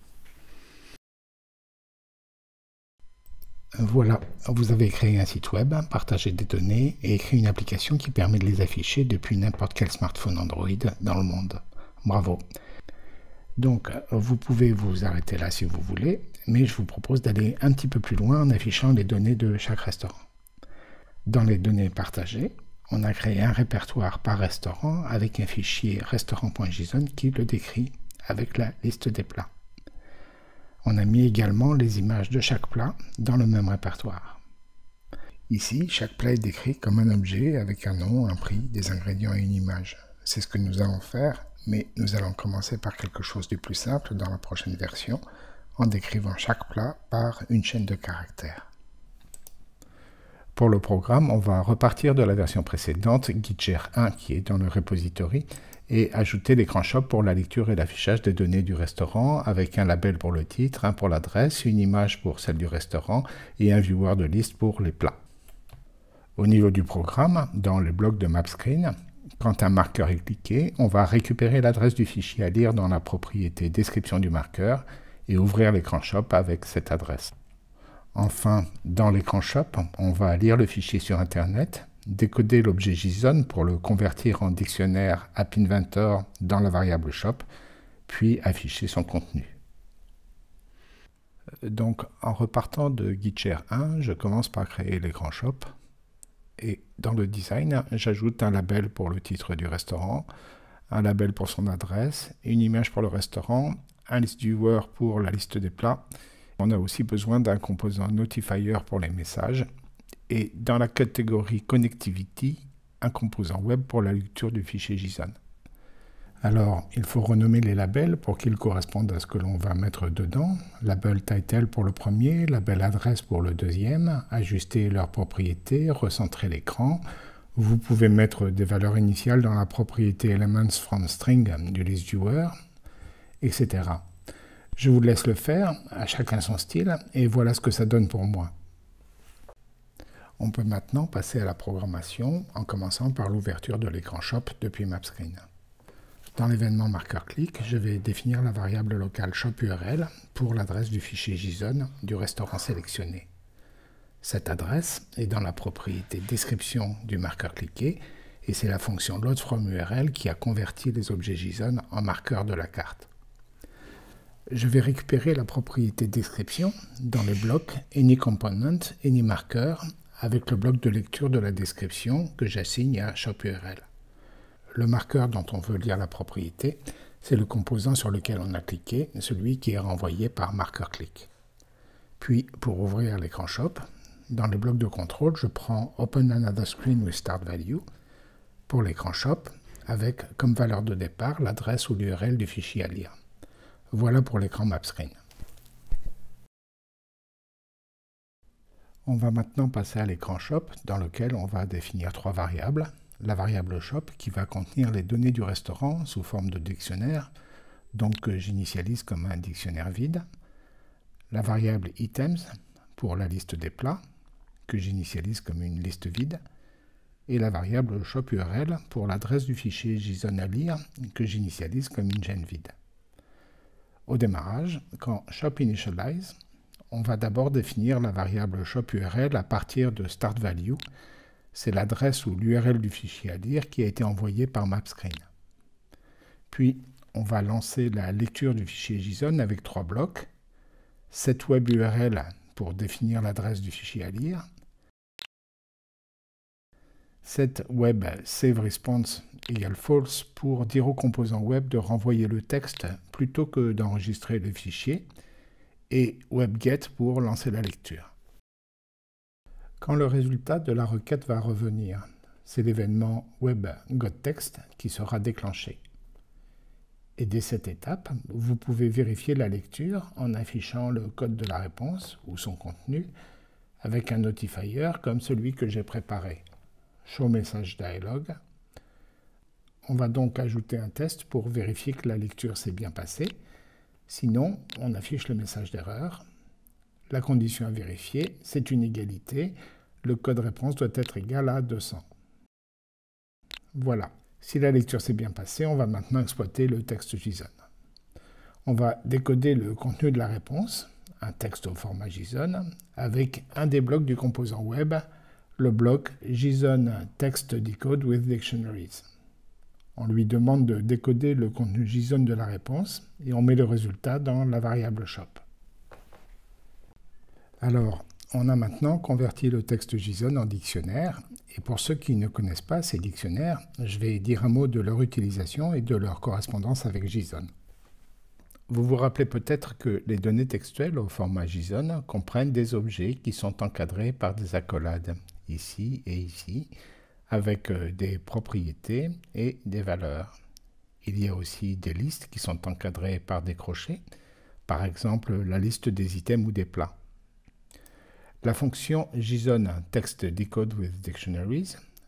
Voilà, vous avez créé un site web, partagé des données et écrit une application qui permet de les afficher depuis n'importe quel smartphone Android dans le monde. Bravo! Donc, vous pouvez vous arrêter là si vous voulez, mais je vous propose d'aller un petit peu plus loin en affichant les données de chaque restaurant. Dans les données partagées, on a créé un répertoire par restaurant avec un fichier restaurant.json qui le décrit avec la liste des plats. On a mis également les images de chaque plat dans le même répertoire. Ici, chaque plat est décrit comme un objet avec un nom, un prix, des ingrédients et une image. C'est ce que nous allons faire, mais nous allons commencer par quelque chose de plus simple dans la prochaine version, en décrivant chaque plat par une chaîne de caractères. Pour le programme, on va repartir de la version précédente, Gitshare un, qui est dans le repository, et ajouter l'écran shop pour la lecture et l'affichage des données du restaurant avec un label pour le titre, un pour l'adresse, une image pour celle du restaurant et un viewer de liste pour les plats. Au niveau du programme, dans les blocs de MapScreen, quand un marqueur est cliqué, on va récupérer l'adresse du fichier à lire dans la propriété description du marqueur et ouvrir l'écran shop avec cette adresse. Enfin, dans l'écran shop, on va lire le fichier sur Internet, décoder l'objet JSON pour le convertir en dictionnaire App Inventor dans la variable shop, puis afficher son contenu. Donc, en repartant de Gitshare un, je commence par créer l'écran shop. Et dans le design, j'ajoute un label pour le titre du restaurant, un label pour son adresse, une image pour le restaurant, un list viewer pour la liste des plats. On a aussi besoin d'un composant notifier pour les messages. Et dans la catégorie Connectivity, un composant web pour la lecture du fichier JSON. Alors, il faut renommer les labels pour qu'ils correspondent à ce que l'on va mettre dedans. Label title pour le premier, label adresse pour le deuxième, ajuster leurs propriétés, recentrer l'écran. Vous pouvez mettre des valeurs initiales dans la propriété Elements from String du list viewer, et cetera. Je vous laisse le faire, à chacun son style, et voilà ce que ça donne pour moi. On peut maintenant passer à la programmation en commençant par l'ouverture de l'écran shop depuis MapScreen. Dans l'événement marqueur clic, je vais définir la variable locale shopURL pour l'adresse du fichier JSON du restaurant sélectionné. Cette adresse est dans la propriété description du marqueur cliqué et c'est la fonction loadFromURL qui a converti les objets JSON en marqueurs de la carte. Je vais récupérer la propriété description dans les blocs AnyComponent, AnyMarker avec le bloc de lecture de la description que j'assigne à shopURL. Le marqueur dont on veut lire la propriété, c'est le composant sur lequel on a cliqué, celui qui est renvoyé par marqueur clic. Puis, pour ouvrir l'écran shop, dans le bloc de contrôle, je prends Open Another Screen with Start Value pour l'écran shop, avec comme valeur de départ l'adresse ou l'U R L du fichier à lire. Voilà pour l'écran MapScreen. On va maintenant passer à l'écran shop dans lequel on va définir trois variables. La variable shop qui va contenir les données du restaurant sous forme de dictionnaire, donc que j'initialise comme un dictionnaire vide. La variable items pour la liste des plats, que j'initialise comme une liste vide. Et la variable shopURL pour l'adresse du fichier JSON à lire, que j'initialise comme une chaîne vide. Au démarrage, quand shopInitialize, on va d'abord définir la variable shopURL à partir de startValue. C'est l'adresse ou l'U R L du fichier à lire qui a été envoyé par MapScreen. Puis, on va lancer la lecture du fichier JSON avec trois blocs. setWebURL pour définir l'adresse du fichier à lire. setWebSaveResponse égale false pour dire au composant web de renvoyer le texte plutôt que d'enregistrer le fichier. Et WebGet pour lancer la lecture. Quand le résultat de la requête va revenir, c'est l'événement WebGotText qui sera déclenché. Et dès cette étape, vous pouvez vérifier la lecture en affichant le code de la réponse ou son contenu avec un notifier comme celui que j'ai préparé. ShowMessageDialog. On va donc ajouter un test pour vérifier que la lecture s'est bien passée. Sinon, on affiche le message d'erreur. La condition à vérifier, c'est une égalité. Le code réponse doit être égal à deux cents. Voilà. Si la lecture s'est bien passée, on va maintenant exploiter le texte JSON. On va décoder le contenu de la réponse, un texte au format JSON, avec un des blocs du composant web, le bloc JSON Text Decode with Dictionaries. On lui demande de décoder le contenu JSON de la réponse et on met le résultat dans la variable shop. Alors, on a maintenant converti le texte JSON en dictionnaire et pour ceux qui ne connaissent pas ces dictionnaires, je vais dire un mot de leur utilisation et de leur correspondance avec JSON. Vous vous rappelez peut-être que les données textuelles au format JSON comprennent des objets qui sont encadrés par des accolades, ici et ici, avec des propriétés et des valeurs. Il y a aussi des listes qui sont encadrées par des crochets, par exemple la liste des items ou des plats. La fonction JSON Text Decode with Dictionaries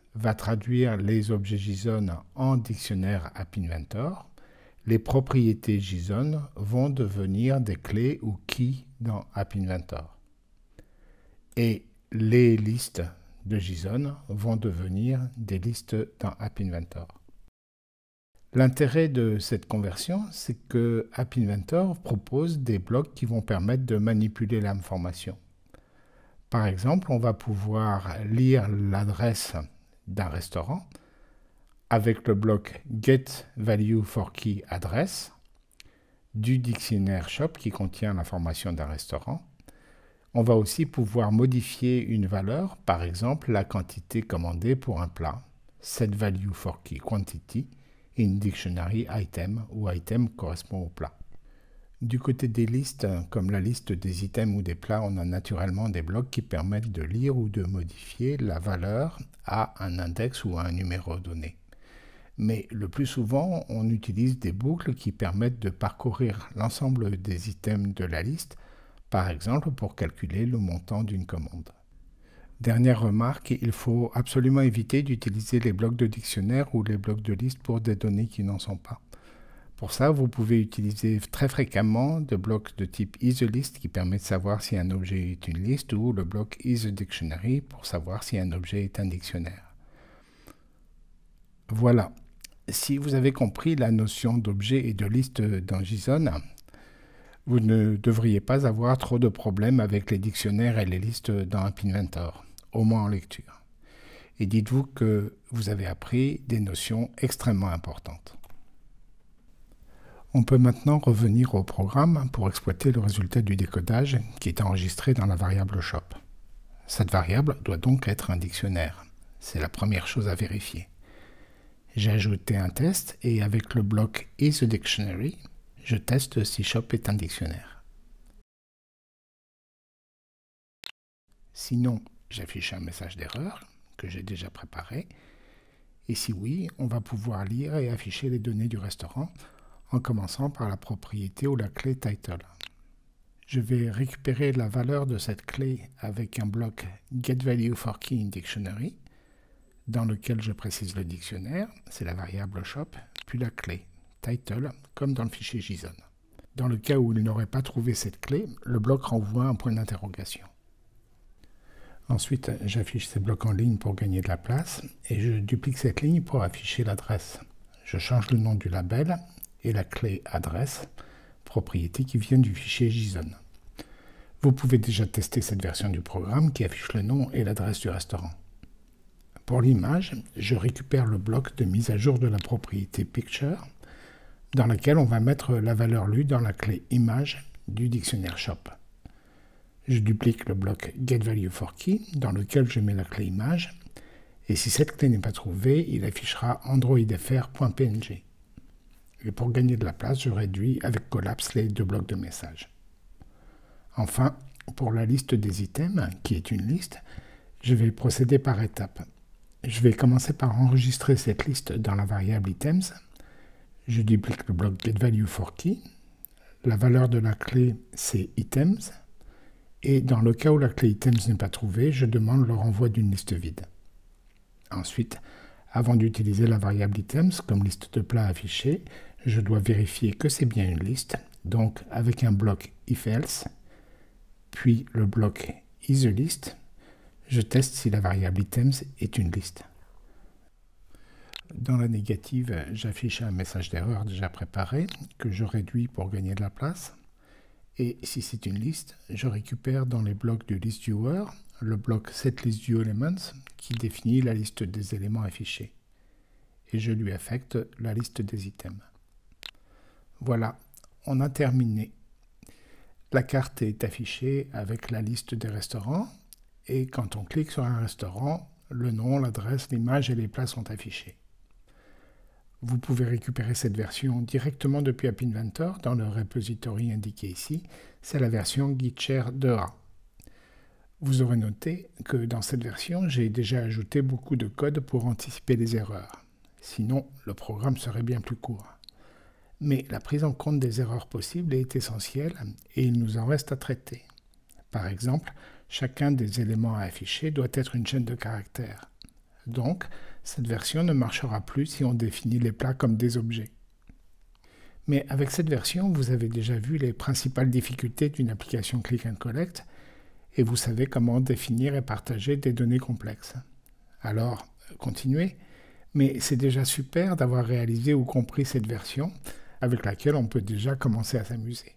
va traduire les objets JSON en dictionnaire App Inventor. Les propriétés JSON vont devenir des clés ou keys dans App Inventor. Et les listes de JSON vont devenir des listes dans App Inventor. L'intérêt de cette conversion, c'est que App Inventor propose des blocs qui vont permettre de manipuler l'information. Par exemple, on va pouvoir lire l'adresse d'un restaurant avec le bloc getValueForKeyAddress du dictionnaire shop qui contient l'information d'un restaurant. On va aussi pouvoir modifier une valeur, par exemple la quantité commandée pour un plat, setValueForKeyQuantity in dictionary item, où item correspond au plat. Du côté des listes, comme la liste des items ou des plats, on a naturellement des blocs qui permettent de lire ou de modifier la valeur à un index ou à un numéro donné. Mais le plus souvent, on utilise des boucles qui permettent de parcourir l'ensemble des items de la liste, par exemple pour calculer le montant d'une commande. Dernière remarque, il faut absolument éviter d'utiliser les blocs de dictionnaire ou les blocs de liste pour des données qui n'en sont pas. Pour ça, vous pouvez utiliser très fréquemment des blocs de type isList qui permet de savoir si un objet est une liste ou le bloc isDictionary pour savoir si un objet est un dictionnaire. Voilà. Si vous avez compris la notion d'objet et de liste dans JSON, vous ne devriez pas avoir trop de problèmes avec les dictionnaires et les listes dans App Inventor, au moins en lecture. Et dites-vous que vous avez appris des notions extrêmement importantes. On peut maintenant revenir au programme pour exploiter le résultat du décodage qui est enregistré dans la variable shop. Cette variable doit donc être un dictionnaire. C'est la première chose à vérifier. J'ai ajouté un test et avec le bloc isDictionary, je teste si shop est un dictionnaire. Sinon, j'affiche un message d'erreur que j'ai déjà préparé. Et si oui, on va pouvoir lire et afficher les données du restaurant en commençant par la propriété ou la clé title. Je vais récupérer la valeur de cette clé avec un bloc getValueForKeyInDictionary dans lequel je précise le dictionnaire, c'est la variable shop, puis la clé title, comme dans le fichier JSON. Dans le cas où il n'aurait pas trouvé cette clé, le bloc renvoie un point d'interrogation. Ensuite, j'affiche ces blocs en ligne pour gagner de la place et je duplique cette ligne pour afficher l'adresse. Je change le nom du label et la clé adresse, propriété qui vient du fichier JSON. Vous pouvez déjà tester cette version du programme qui affiche le nom et l'adresse du restaurant. Pour l'image, je récupère le bloc de mise à jour de la propriété Picture, dans laquelle on va mettre la valeur lue dans la clé image du dictionnaire shop. Je duplique le bloc getValueForKey, dans lequel je mets la clé image, et si cette clé n'est pas trouvée, il affichera androidfr.png. Et pour gagner de la place, je réduis avec collapse les deux blocs de messages. Enfin, pour la liste des items, qui est une liste, je vais procéder par étapes. Je vais commencer par enregistrer cette liste dans la variable items. Je duplique le bloc getValueForKey. La valeur de la clé, c'est items. Et dans le cas où la clé items n'est pas trouvée, je demande le renvoi d'une liste vide. Ensuite, avant d'utiliser la variable items comme liste de plats affichée, je dois vérifier que c'est bien une liste, donc avec un bloc ifElse, puis le bloc isList, je teste si la variable items est une liste. Dans la négative, j'affiche un message d'erreur déjà préparé que je réduis pour gagner de la place. Et si c'est une liste, je récupère dans les blocs du listViewer le bloc setListViewElements qui définit la liste des éléments affichés. Et je lui affecte la liste des items. Voilà, on a terminé. La carte est affichée avec la liste des restaurants et quand on clique sur un restaurant, le nom, l'adresse, l'image et les plats sont affichés. Vous pouvez récupérer cette version directement depuis App Inventor dans le repository indiqué ici, c'est la version Gitshare deux A. Vous aurez noté que dans cette version, j'ai déjà ajouté beaucoup de code pour anticiper les erreurs. Sinon, le programme serait bien plus court. Mais la prise en compte des erreurs possibles est essentielle et il nous en reste à traiter. Par exemple, chacun des éléments à afficher doit être une chaîne de caractères. Donc, cette version ne marchera plus si on définit les plats comme des objets. Mais avec cette version, vous avez déjà vu les principales difficultés d'une application Click and Collect et vous savez comment définir et partager des données complexes. Alors, continuez, mais c'est déjà super d'avoir réalisé ou compris cette version avec laquelle on peut déjà commencer à s'amuser.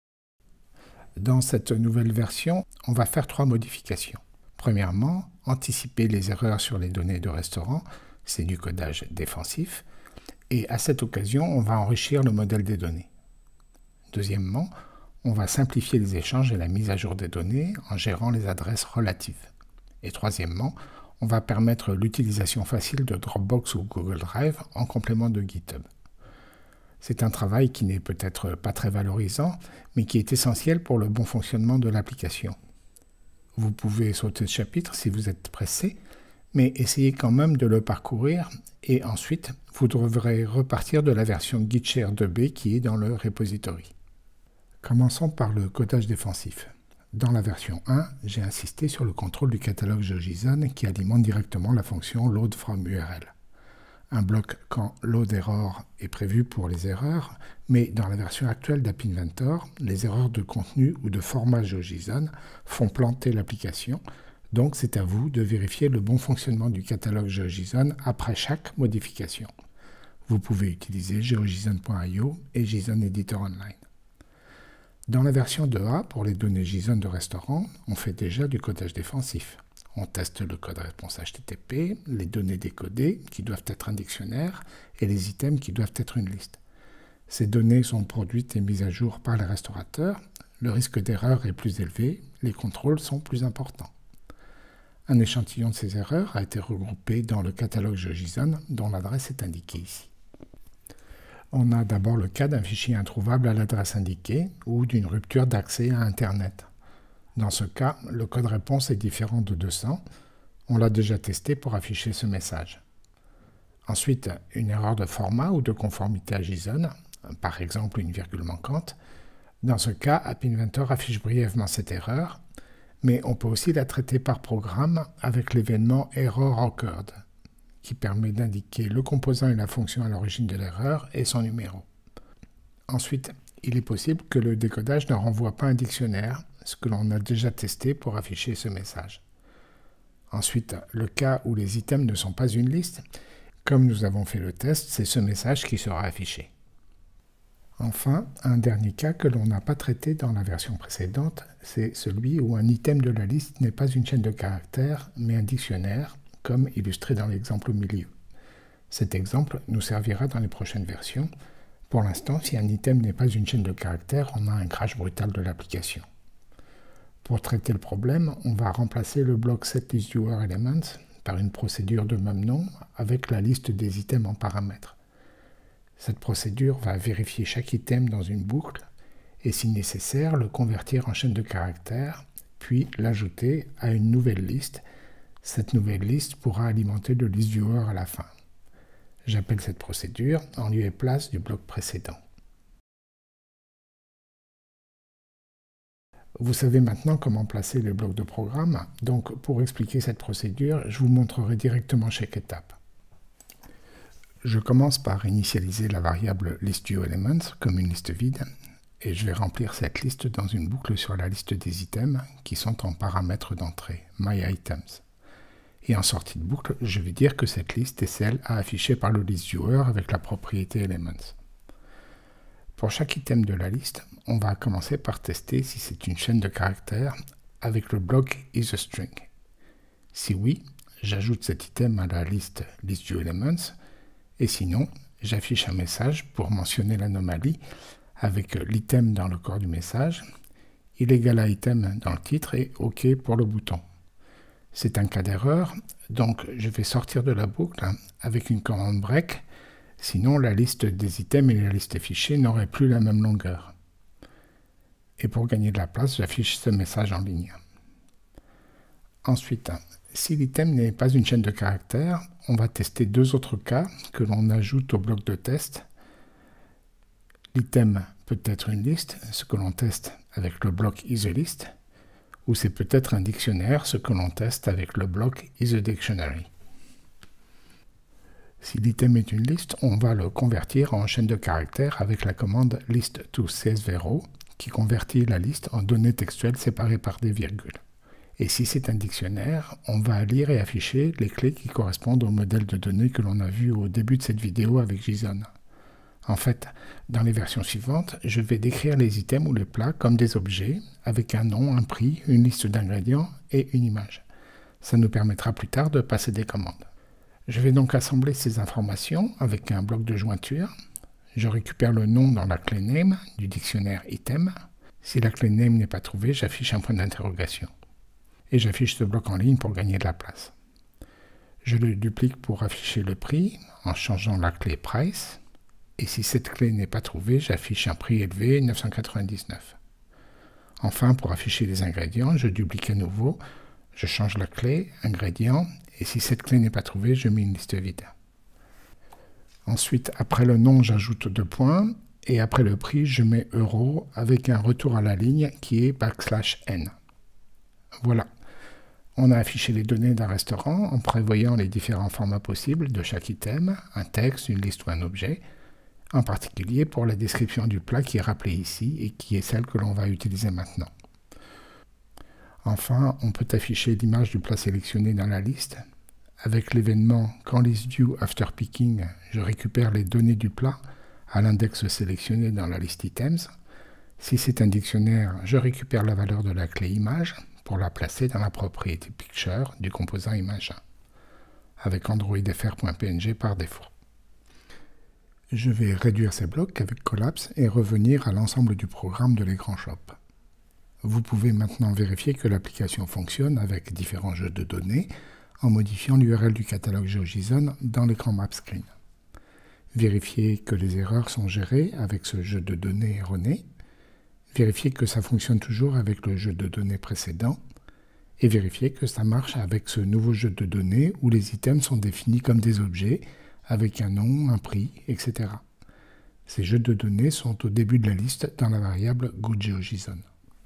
Dans cette nouvelle version, on va faire trois modifications. Premièrement, anticiper les erreurs sur les données de restaurant, c'est du codage défensif. Et à cette occasion, on va enrichir le modèle des données. Deuxièmement, on va simplifier les échanges et la mise à jour des données en gérant les adresses relatives. Et troisièmement, on va permettre l'utilisation facile de Dropbox ou Google Drive en complément de GitHub. C'est un travail qui n'est peut-être pas très valorisant, mais qui est essentiel pour le bon fonctionnement de l'application. Vous pouvez sauter ce chapitre si vous êtes pressé, mais essayez quand même de le parcourir et ensuite vous devrez repartir de la version Gitshare deux B qui est dans le repository. Commençons par le codage défensif. Dans la version un, j'ai insisté sur le contrôle du catalogue GeoJSON qui alimente directement la fonction load from U R L. Un bloc quand load error est prévu pour les erreurs, mais dans la version actuelle d'App Inventor, les erreurs de contenu ou de format GeoJSON font planter l'application. Donc c'est à vous de vérifier le bon fonctionnement du catalogue GeoJSON après chaque modification. Vous pouvez utiliser geojson point i o et JSON Editor Online. Dans la version deux A, pour les données JSON de restaurant, on fait déjà du codage défensif. On teste le code réponse H T T P, les données décodées qui doivent être un dictionnaire et les items qui doivent être une liste. Ces données sont produites et mises à jour par les restaurateurs. Le risque d'erreur est plus élevé, les contrôles sont plus importants. Un échantillon de ces erreurs a été regroupé dans le catalogue GeoJSON dont l'adresse est indiquée ici. On a d'abord le cas d'un fichier introuvable à l'adresse indiquée ou d'une rupture d'accès à Internet. Dans ce cas, le code réponse est différent de deux cents. On l'a déjà testé pour afficher ce message. Ensuite, une erreur de format ou de conformité à JSON, par exemple une virgule manquante. Dans ce cas, App Inventor affiche brièvement cette erreur, mais on peut aussi la traiter par programme avec l'événement Error Occurred, qui permet d'indiquer le composant et la fonction à l'origine de l'erreur et son numéro. Ensuite, il est possible que le décodage ne renvoie pas un dictionnaire, ce que l'on a déjà testé pour afficher ce message. Ensuite, le cas où les items ne sont pas une liste, comme nous avons fait le test, c'est ce message qui sera affiché. Enfin, un dernier cas que l'on n'a pas traité dans la version précédente, c'est celui où un item de la liste n'est pas une chaîne de caractères, mais un dictionnaire, comme illustré dans l'exemple au milieu. Cet exemple nous servira dans les prochaines versions. Pour l'instant, si un item n'est pas une chaîne de caractères, on a un crash brutal de l'application. Pour traiter le problème, on va remplacer le bloc setListViewerElements par une procédure de même nom avec la liste des items en paramètres. Cette procédure va vérifier chaque item dans une boucle et, si nécessaire, le convertir en chaîne de caractères, puis l'ajouter à une nouvelle liste. Cette nouvelle liste pourra alimenter le listViewer à la fin. J'appelle cette procédure en lieu et place du bloc précédent. Vous savez maintenant comment placer les blocs de programme, donc pour expliquer cette procédure, je vous montrerai directement chaque étape. Je commence par initialiser la variable listViewElements comme une liste vide, et je vais remplir cette liste dans une boucle sur la liste des items qui sont en paramètre d'entrée, MyItems. Et en sortie de boucle, je vais dire que cette liste est celle à afficher par le listViewer avec la propriété Elements. Pour chaque item de la liste, on va commencer par tester si c'est une chaîne de caractères avec le bloc isAstring. Si oui, j'ajoute cet item à la liste listViewElements, et sinon, j'affiche un message pour mentionner l'anomalie avec l'item dans le corps du message, il égale à item dans le titre et OK pour le bouton. C'est un cas d'erreur, donc je vais sortir de la boucle avec une commande break, sinon la liste des items et la liste fichiers n'auraient plus la même longueur. Et pour gagner de la place, j'affiche ce message en ligne. Ensuite, si l'item n'est pas une chaîne de caractères, on va tester deux autres cas que l'on ajoute au bloc de test. L'item peut être une liste, ce que l'on teste avec le bloc isAlist, ou c'est peut-être un dictionnaire, ce que l'on teste avec le bloc isAdictionary. Si l'item est une liste, on va le convertir en chaîne de caractères avec la commande list to C S V row qui convertit la liste en données textuelles séparées par des virgules. Et si c'est un dictionnaire, on va lire et afficher les clés qui correspondent au modèle de données que l'on a vu au début de cette vidéo avec JSON. En fait, dans les versions suivantes, je vais décrire les items ou les plats comme des objets avec un nom, un prix, une liste d'ingrédients et une image. Ça nous permettra plus tard de passer des commandes. Je vais donc assembler ces informations avec un bloc de jointure. Je récupère le nom dans la clé name du dictionnaire item. Si la clé name n'est pas trouvée, j'affiche un point d'interrogation. Et j'affiche ce bloc en ligne pour gagner de la place. Je le duplique pour afficher le prix en changeant la clé price. Et si cette clé n'est pas trouvée, j'affiche un prix élevé, neuf cent quatre-vingt-dix-neuf. Enfin, pour afficher les ingrédients, je duplique à nouveau, je change la clé, ingrédients, et si cette clé n'est pas trouvée, je mets une liste vide. Ensuite, après le nom, j'ajoute deux points, et après le prix, je mets euro avec un retour à la ligne qui est backslash n. Voilà. On a affiché les données d'un restaurant en prévoyant les différents formats possibles de chaque item, un texte, une liste ou un objet, en particulier pour la description du plat qui est rappelée ici et qui est celle que l'on va utiliser maintenant. Enfin, on peut afficher l'image du plat sélectionné dans la liste. Avec l'événement quand listView after picking, je récupère les données du plat à l'index sélectionné dans la liste items. Si c'est un dictionnaire, je récupère la valeur de la clé image pour la placer dans la propriété picture du composant image un, avec androidfr.png par défaut. Je vais réduire ces blocs avec collapse et revenir à l'ensemble du programme de l'écran shop. Vous pouvez maintenant vérifier que l'application fonctionne avec différents jeux de données en modifiant l'U R L du catalogue GeoJSON dans l'écran Map Screen. Vérifiez que les erreurs sont gérées avec ce jeu de données erroné. Vérifiez que ça fonctionne toujours avec le jeu de données précédent. Et vérifiez que ça marche avec ce nouveau jeu de données où les items sont définis comme des objets avec un nom, un prix, et cetera. Ces jeux de données sont au début de la liste dans la variable GoGeoJSON.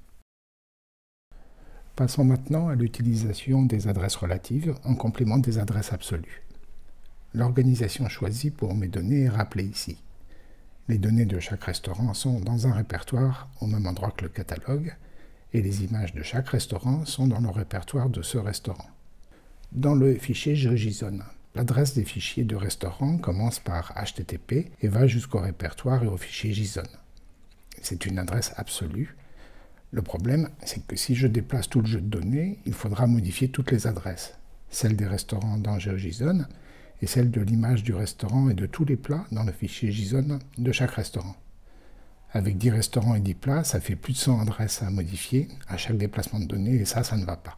Passons maintenant à l'utilisation des adresses relatives en complément des adresses absolues. L'organisation choisie pour mes données est rappelée ici. Les données de chaque restaurant sont dans un répertoire au même endroit que le catalogue, et les images de chaque restaurant sont dans le répertoire de ce restaurant. Dans le fichier GeoJSON, l'adresse des fichiers de restaurant commence par H T T P et va jusqu'au répertoire et au fichier JSON. C'est une adresse absolue. Le problème, c'est que si je déplace tout le jeu de données, il faudra modifier toutes les adresses, celles des restaurants dans GeoJSON et celles de l'image du restaurant et de tous les plats dans le fichier JSON de chaque restaurant. Avec dix restaurants et dix plats, ça fait plus de cent adresses à modifier à chaque déplacement de données et ça, ça ne va pas.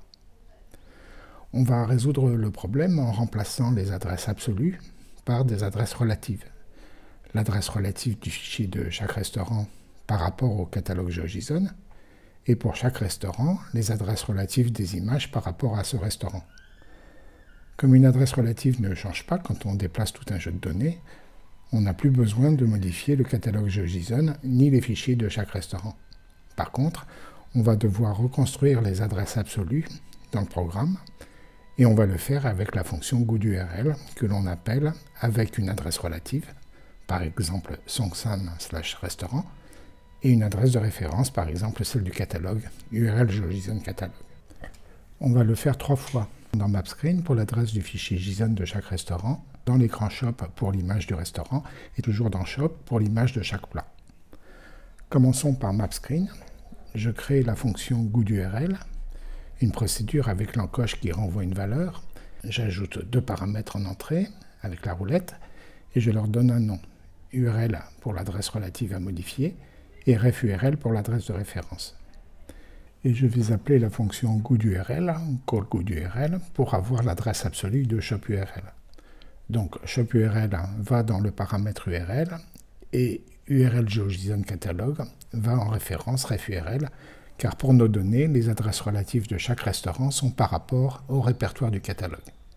On va résoudre le problème en remplaçant les adresses absolues par des adresses relatives. L'adresse relative du fichier de chaque restaurant par rapport au catalogue GeoJSON, et pour chaque restaurant, les adresses relatives des images par rapport à ce restaurant. Comme une adresse relative ne change pas quand on déplace tout un jeu de données, on n'a plus besoin de modifier le catalogue GeoJSON ni les fichiers de chaque restaurant. Par contre, on va devoir reconstruire les adresses absolues dans le programme, et on va le faire avec la fonction GoodURL que l'on appelle avec une adresse relative, par exemple songsan slash restaurant, et une adresse de référence, par exemple celle du catalogue, U R L GeoJSON catalogue. On va le faire trois fois, dans MapScreen pour l'adresse du fichier JSON de chaque restaurant, dans l'écran Shop pour l'image du restaurant, et toujours dans Shop pour l'image de chaque plat. Commençons par MapScreen. Je crée la fonction GoodURL, une procédure avec l'encoche qui renvoie une valeur. J'ajoute deux paramètres en entrée avec la roulette et je leur donne un nom. U R L pour l'adresse relative à modifier et refURL pour l'adresse de référence. Et je vais appeler la fonction GoodURL, callGoodURL, pour avoir l'adresse absolue de ShopURL. Donc ShopURL va dans le paramètre U R L et U R L GeoJSON catalogue va en référence refURL, car pour nos données, les adresses relatives de chaque restaurant sont par rapport au répertoire du catalogue.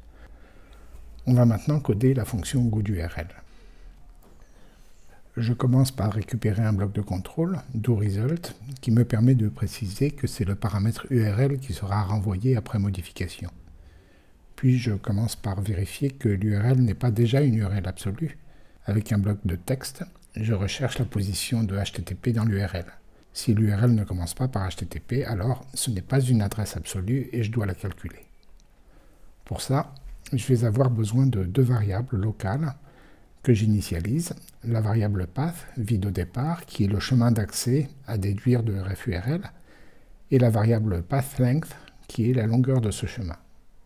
On va maintenant coder la fonction GoodURL. Je commence par récupérer un bloc de contrôle, doResult, qui me permet de préciser que c'est le paramètre U R L qui sera renvoyé après modification. Puis je commence par vérifier que l'U R L n'est pas déjà une U R L absolue. Avec un bloc de texte, je recherche la position de H T T P dans l'U R L. Si l'U R L ne commence pas par H T T P, alors ce n'est pas une adresse absolue et je dois la calculer. Pour ça, je vais avoir besoin de deux variables locales que j'initialise. La variable path, vide au départ, qui est le chemin d'accès à déduire de RefURL, et la variable pathLength, qui est la longueur de ce chemin.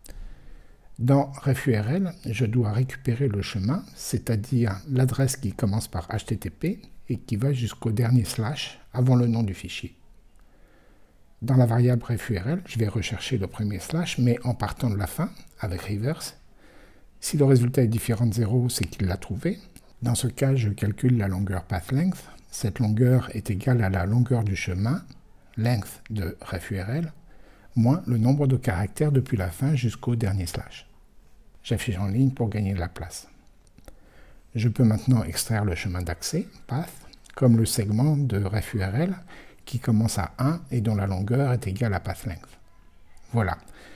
Dans RefURL, je dois récupérer le chemin, c'est-à-dire l'adresse qui commence par H T T P et qui va jusqu'au dernier slash avant le nom du fichier. Dans la variable RefURL, je vais rechercher le premier slash, mais en partant de la fin, avec reverse. Si le résultat est différent de zéro, c'est qu'il l'a trouvé. Dans ce cas, je calcule la longueur pathLength. Cette longueur est égale à la longueur du chemin, length de RefURL, moins le nombre de caractères depuis la fin jusqu'au dernier slash. J'affiche en ligne pour gagner de la place. Je peux maintenant extraire le chemin d'accès, path, comme le segment de RefURL qui commence à un et dont la longueur est égale à pathLength. Voilà.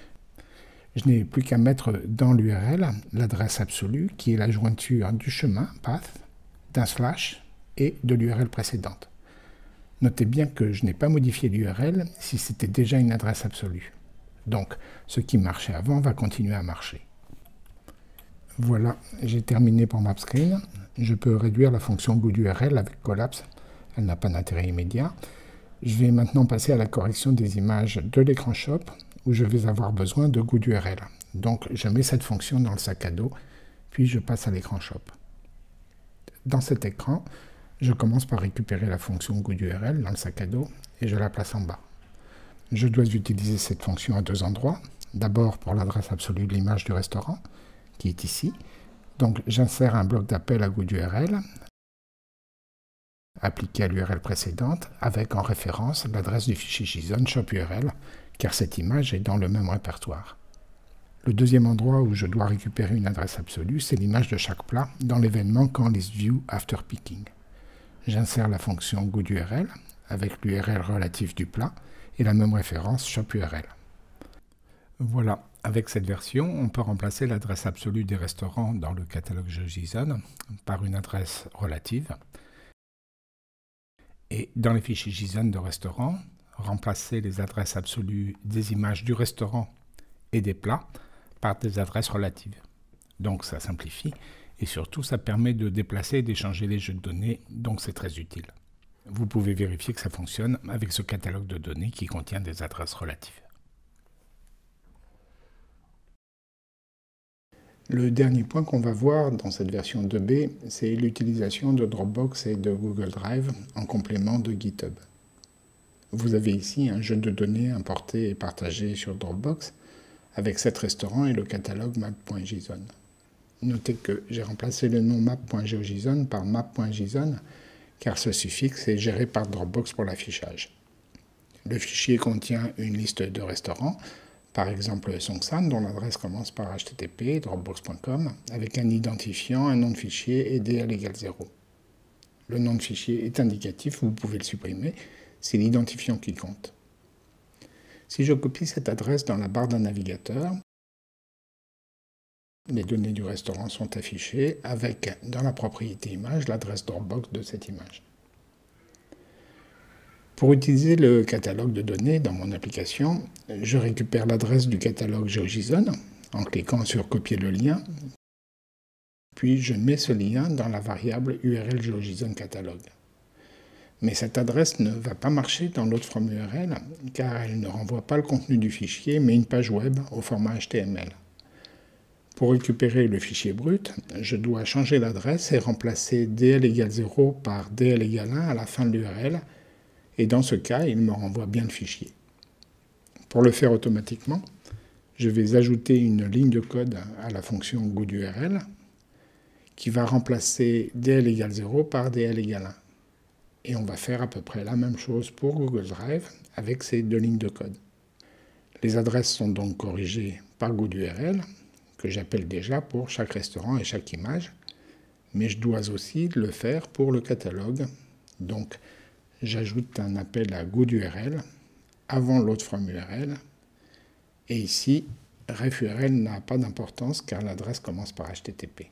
Je n'ai plus qu'à mettre dans l'U R L l'adresse absolue qui est la jointure du chemin, path, d'un slash et de l'U R L précédente. Notez bien que je n'ai pas modifié l'U R L si c'était déjà une adresse absolue. Donc, ce qui marchait avant va continuer à marcher. Voilà, j'ai terminé pour MapScreen. Je peux réduire la fonction GoodURL avec Collapse. Elle n'a pas d'intérêt immédiat. Je vais maintenant passer à la correction des images de l'écran shop où je vais avoir besoin de GoodURL. Donc, je mets cette fonction dans le sac à dos, puis je passe à l'écran shop. Dans cet écran, je commence par récupérer la fonction GoodURL dans le sac à dos et je la place en bas. Je dois utiliser cette fonction à deux endroits. D'abord pour l'adresse absolue de l'image du restaurant, qui est ici. Donc j'insère un bloc d'appel à GoodURL, appliqué à l'U R L précédente, avec en référence l'adresse du fichier JSON shopURL, car cette image est dans le même répertoire. Le deuxième endroit où je dois récupérer une adresse absolue, c'est l'image de chaque plat dans l'événement CanListViewAfterPicking. J'insère la fonction GoodURL avec l'U R L relatif du plat et la même référence shopURL. Voilà, avec cette version, on peut remplacer l'adresse absolue des restaurants dans le catalogue GeoJSON par une adresse relative. Et dans les fichiers JSON de restaurants, remplacer les adresses absolues des images du restaurant et des plats par des adresses relatives. Donc ça simplifie et surtout ça permet de déplacer et d'échanger les jeux de données, donc c'est très utile. Vous pouvez vérifier que ça fonctionne avec ce catalogue de données qui contient des adresses relatives. Le dernier point qu'on va voir dans cette version deux B, c'est l'utilisation de Dropbox et de Google Drive en complément de GitHub. Vous avez ici un jeu de données importé et partagé sur Dropbox avec sept restaurants et le catalogue map.json. Notez que j'ai remplacé le nom map.geojson par map.json car ce suffixe est géré par Dropbox pour l'affichage. Le fichier contient une liste de restaurants, par exemple Songsan, dont l'adresse commence par H T T P dropbox point com, avec un identifiant, un nom de fichier et D L égale zéro. Le nom de fichier est indicatif, vous pouvez le supprimer, c'est l'identifiant qui compte. Si je copie cette adresse dans la barre d'un navigateur, les données du restaurant sont affichées avec, dans la propriété image, l'adresse Dropbox de cette image. Pour utiliser le catalogue de données dans mon application, je récupère l'adresse du catalogue GeoJSON en cliquant sur copier le lien, puis je mets ce lien dans la variable U R L GeoJSON catalogue. Mais cette adresse ne va pas marcher dans l'autre from U R L car elle ne renvoie pas le contenu du fichier mais une page web au format H T M L. Pour récupérer le fichier brut, je dois changer l'adresse et remplacer D L égale zéro par D L égale un à la fin de l'U R L. Et dans ce cas, il me renvoie bien le fichier. Pour le faire automatiquement, je vais ajouter une ligne de code à la fonction GoodURL qui va remplacer D L égale zéro par D L égale un. Et on va faire à peu près la même chose pour Google Drive avec ces deux lignes de code. Les adresses sont donc corrigées par GoodURL, que j'appelle déjà pour chaque restaurant et chaque image, mais je dois aussi le faire pour le catalogue. Donc, j'ajoute un appel à GoodURL avant l'autre from U R L et ici refurl n'a pas d'importance car l'adresse commence par H T T P.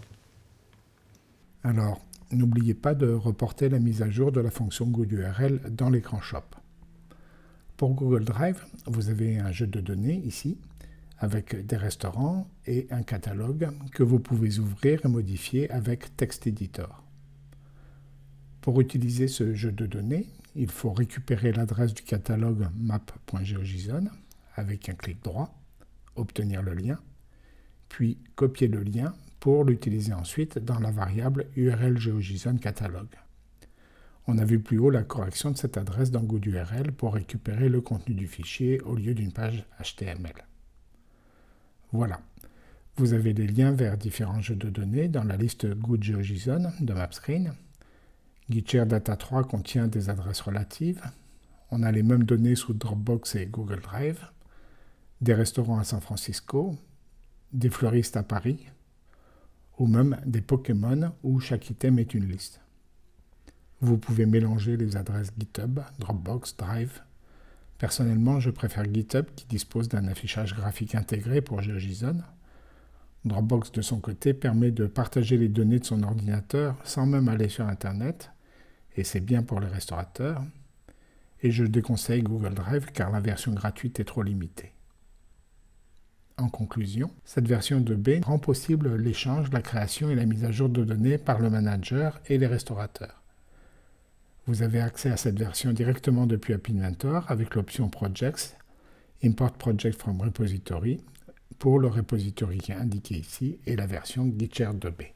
Alors, n'oubliez pas de reporter la mise à jour de la fonction GoodURL dans l'écran Shop. Pour Google Drive, vous avez un jeu de données ici, avec des restaurants et un catalogue que vous pouvez ouvrir et modifier avec TextEditor. Pour utiliser ce jeu de données, il faut récupérer l'adresse du catalogue map.geojson avec un clic droit, obtenir le lien, puis copier le lien pour l'utiliser ensuite dans la variable U R L GeoJSON catalogue. On a vu plus haut la correction de cette adresse dans GoodURL pour récupérer le contenu du fichier au lieu d'une page H T M L. Voilà, vous avez des liens vers différents jeux de données dans la liste GoodGeoJSON de MapScreen. GitShareData trois contient des adresses relatives. On a les mêmes données sous Dropbox et Google Drive, des restaurants à San Francisco, des fleuristes à Paris, ou même des Pokémon où chaque item est une liste. Vous pouvez mélanger les adresses GitHub, Dropbox, Drive. Personnellement, je préfère GitHub qui dispose d'un affichage graphique intégré pour GeoJSON. Dropbox, de son côté, permet de partager les données de son ordinateur sans même aller sur Internet, et c'est bien pour les restaurateurs. Et je déconseille Google Drive car la version gratuite est trop limitée. En conclusion, cette version de B rend possible l'échange, la création et la mise à jour de données par le manager et les restaurateurs. Vous avez accès à cette version directement depuis App Inventor avec l'option Projects, Import Project from Repository pour le repository qui est indiqué ici et la version GitShare deux B.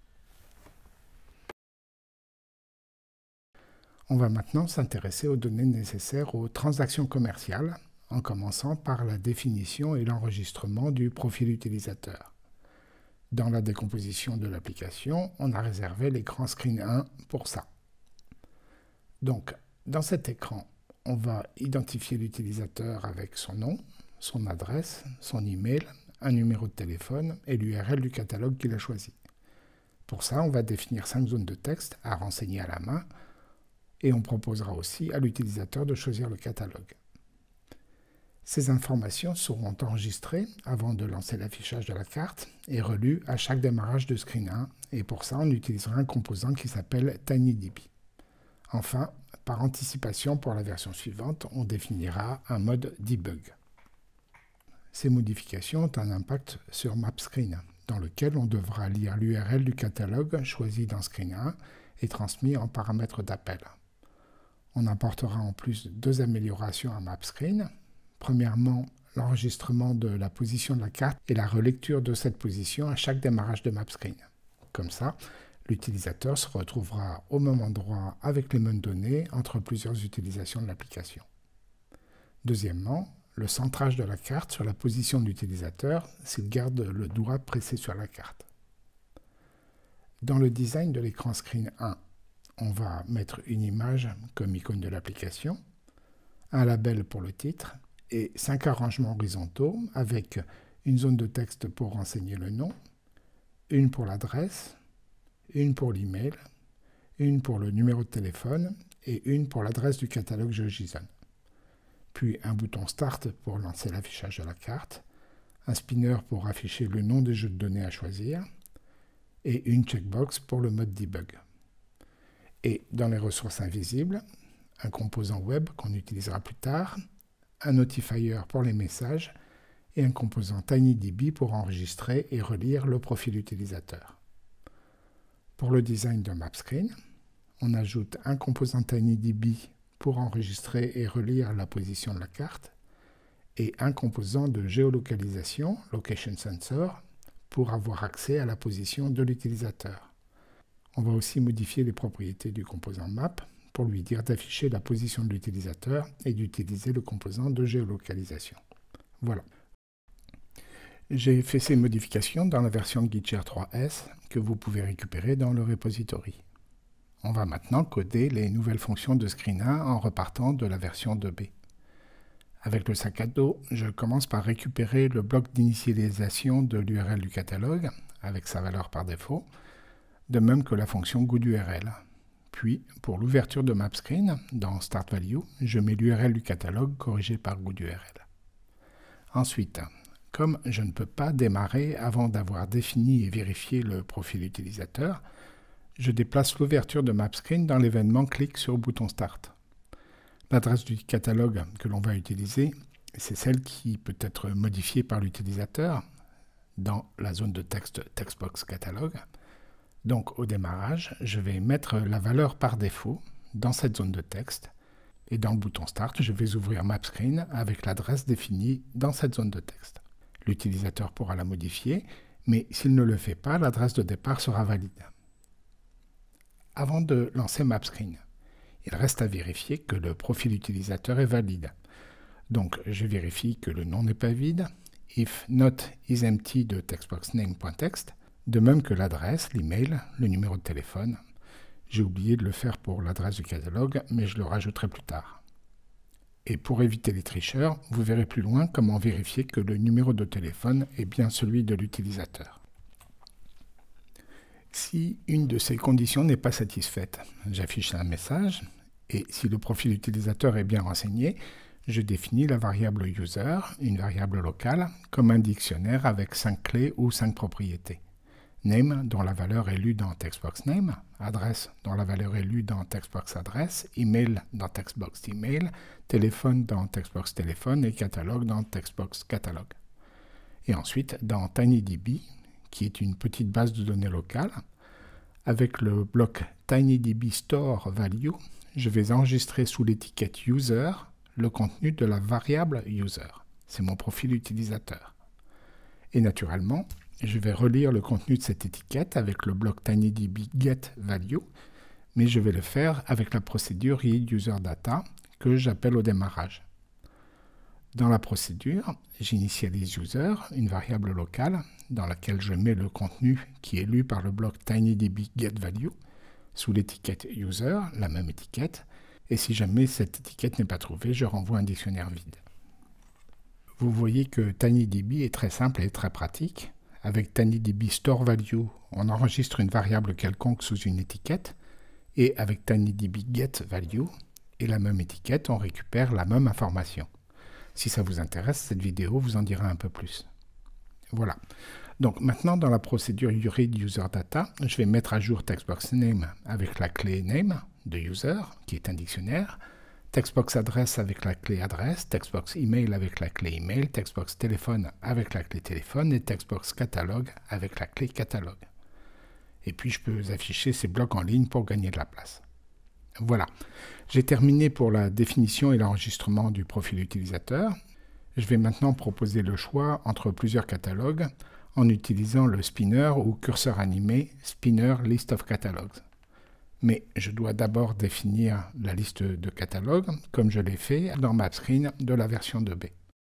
On va maintenant s'intéresser aux données nécessaires aux transactions commerciales, en commençant par la définition et l'enregistrement du profil utilisateur. Dans la décomposition de l'application, on a réservé l'écran Screen un pour ça. Donc, dans cet écran, on va identifier l'utilisateur avec son nom, son adresse, son email, un numéro de téléphone et l'U R L du catalogue qu'il a choisi. Pour ça, on va définir cinq zones de texte à renseigner à la main et on proposera aussi à l'utilisateur de choisir le catalogue. Ces informations seront enregistrées avant de lancer l'affichage de la carte et relues à chaque démarrage de Screen un, et pour ça on utilisera un composant qui s'appelle TinyDb. Enfin, par anticipation pour la version suivante, on définira un mode debug. Ces modifications ont un impact sur MapScreen, dans lequel on devra lire l'U R L du catalogue choisi dans Screen un et transmis en paramètres d'appel. On apportera en plus deux améliorations à MapScreen. Premièrement, l'enregistrement de la position de la carte et la relecture de cette position à chaque démarrage de MapScreen. Comme ça, l'utilisateur se retrouvera au même endroit avec les mêmes données entre plusieurs utilisations de l'application. Deuxièmement, le centrage de la carte sur la position de l'utilisateur s'il garde le doigt pressé sur la carte. Dans le design de l'écran Screen un, on va mettre une image comme icône de l'application, un label pour le titre et cinq arrangements horizontaux avec une zone de texte pour renseigner le nom, une pour l'adresse, une pour l'email, une pour le numéro de téléphone et une pour l'adresse du catalogue GeoJSON. Puis un bouton Start pour lancer l'affichage de la carte, un spinner pour afficher le nom des jeux de données à choisir et une checkbox pour le mode debug. Et dans les ressources invisibles, un composant web qu'on utilisera plus tard, un notifier pour les messages et un composant TinyDb pour enregistrer et relire le profil utilisateur. Pour le design de MapScreen, on ajoute un composant TinyDb pour enregistrer et relire la position de la carte et un composant de géolocalisation, Location Sensor, pour avoir accès à la position de l'utilisateur. On va aussi modifier les propriétés du composant Map pour lui dire d'afficher la position de l'utilisateur et d'utiliser le composant de géolocalisation. Voilà. J'ai fait ces modifications dans la version GitShare trois S que vous pouvez récupérer dans le repository. On va maintenant coder les nouvelles fonctions de Screen un en repartant de la version deux B. Avec le sac à dos, je commence par récupérer le bloc d'initialisation de l'U R L du catalogue avec sa valeur par défaut, de même que la fonction GoodURL. Puis, pour l'ouverture de MapScreen, dans Start Value, je mets l'U R L du catalogue corrigé par GoodURL. Ensuite, Comme je ne peux pas démarrer avant d'avoir défini et vérifié le profil utilisateur, je déplace l'ouverture de MapScreen dans l'événement Clique sur le bouton Start. L'adresse du catalogue que l'on va utiliser, c'est celle qui peut être modifiée par l'utilisateur dans la zone de texte Textbox Catalogue. Donc au démarrage, je vais mettre la valeur par défaut dans cette zone de texte et dans le bouton Start, je vais ouvrir MapScreen avec l'adresse définie dans cette zone de texte. L'utilisateur pourra la modifier, mais s'il ne le fait pas, l'adresse de départ sera valide. Avant de lancer MapScreen, il reste à vérifier que le profil utilisateur est valide. Donc je vérifie que le nom n'est pas vide, if not is empty de textboxname.text, de même que l'adresse, l'email, le numéro de téléphone. J'ai oublié de le faire pour l'adresse du catalogue, mais je le rajouterai plus tard. Et pour éviter les tricheurs, vous verrez plus loin comment vérifier que le numéro de téléphone est bien celui de l'utilisateur. Si une de ces conditions n'est pas satisfaite, j'affiche un message, et si le profil utilisateur est bien renseigné, je définis la variable user, une variable locale, comme un dictionnaire avec cinq clés ou cinq propriétés. Name, dont la valeur est lue dans TextboxName, adresse, dont la valeur est lue dans TextboxAdresse, email dans TextboxEmail, téléphone dans TextboxTéléphone et catalogue dans TextboxCatalogue. Et ensuite, dans TinyDB, qui est une petite base de données locale, avec le bloc TinyDBStoreValue, je vais enregistrer sous l'étiquette user le contenu de la variable user. C'est mon profil utilisateur. Et naturellement, je vais relire le contenu de cette étiquette avec le bloc TinyDBGetValue, mais je vais le faire avec la procédure readUserData que j'appelle au démarrage. Dans la procédure, j'initialise user, une variable locale, dans laquelle je mets le contenu qui est lu par le bloc TinyDBGetValue, sous l'étiquette user, la même étiquette, et si jamais cette étiquette n'est pas trouvée, je renvoie un dictionnaire vide. Vous voyez que TinyDB est très simple et très pratique. Avec TinyDBStoreValue, on enregistre une variable quelconque sous une étiquette, et avec TinyDBGetValue et la même étiquette, on récupère la même information. Si ça vous intéresse, cette vidéo vous en dira un peu plus. Voilà. Donc maintenant, dans la procédure readUserData, je vais mettre à jour TextboxName avec la clé name de user, qui est un dictionnaire, TextboxAdresse avec la clé adresse, TextboxEmail avec la clé email, TextboxTéléphone avec la clé téléphone et TextboxCatalogue avec la clé catalogue. Et puis je peux afficher ces blocs en ligne pour gagner de la place. Voilà, j'ai terminé pour la définition et l'enregistrement du profil utilisateur. Je vais maintenant proposer le choix entre plusieurs catalogues en utilisant le spinner ou curseur animé Spinner List of Catalogs. Mais je dois d'abord définir la liste de catalogues, comme je l'ai fait dans MapScreen de la version deux B.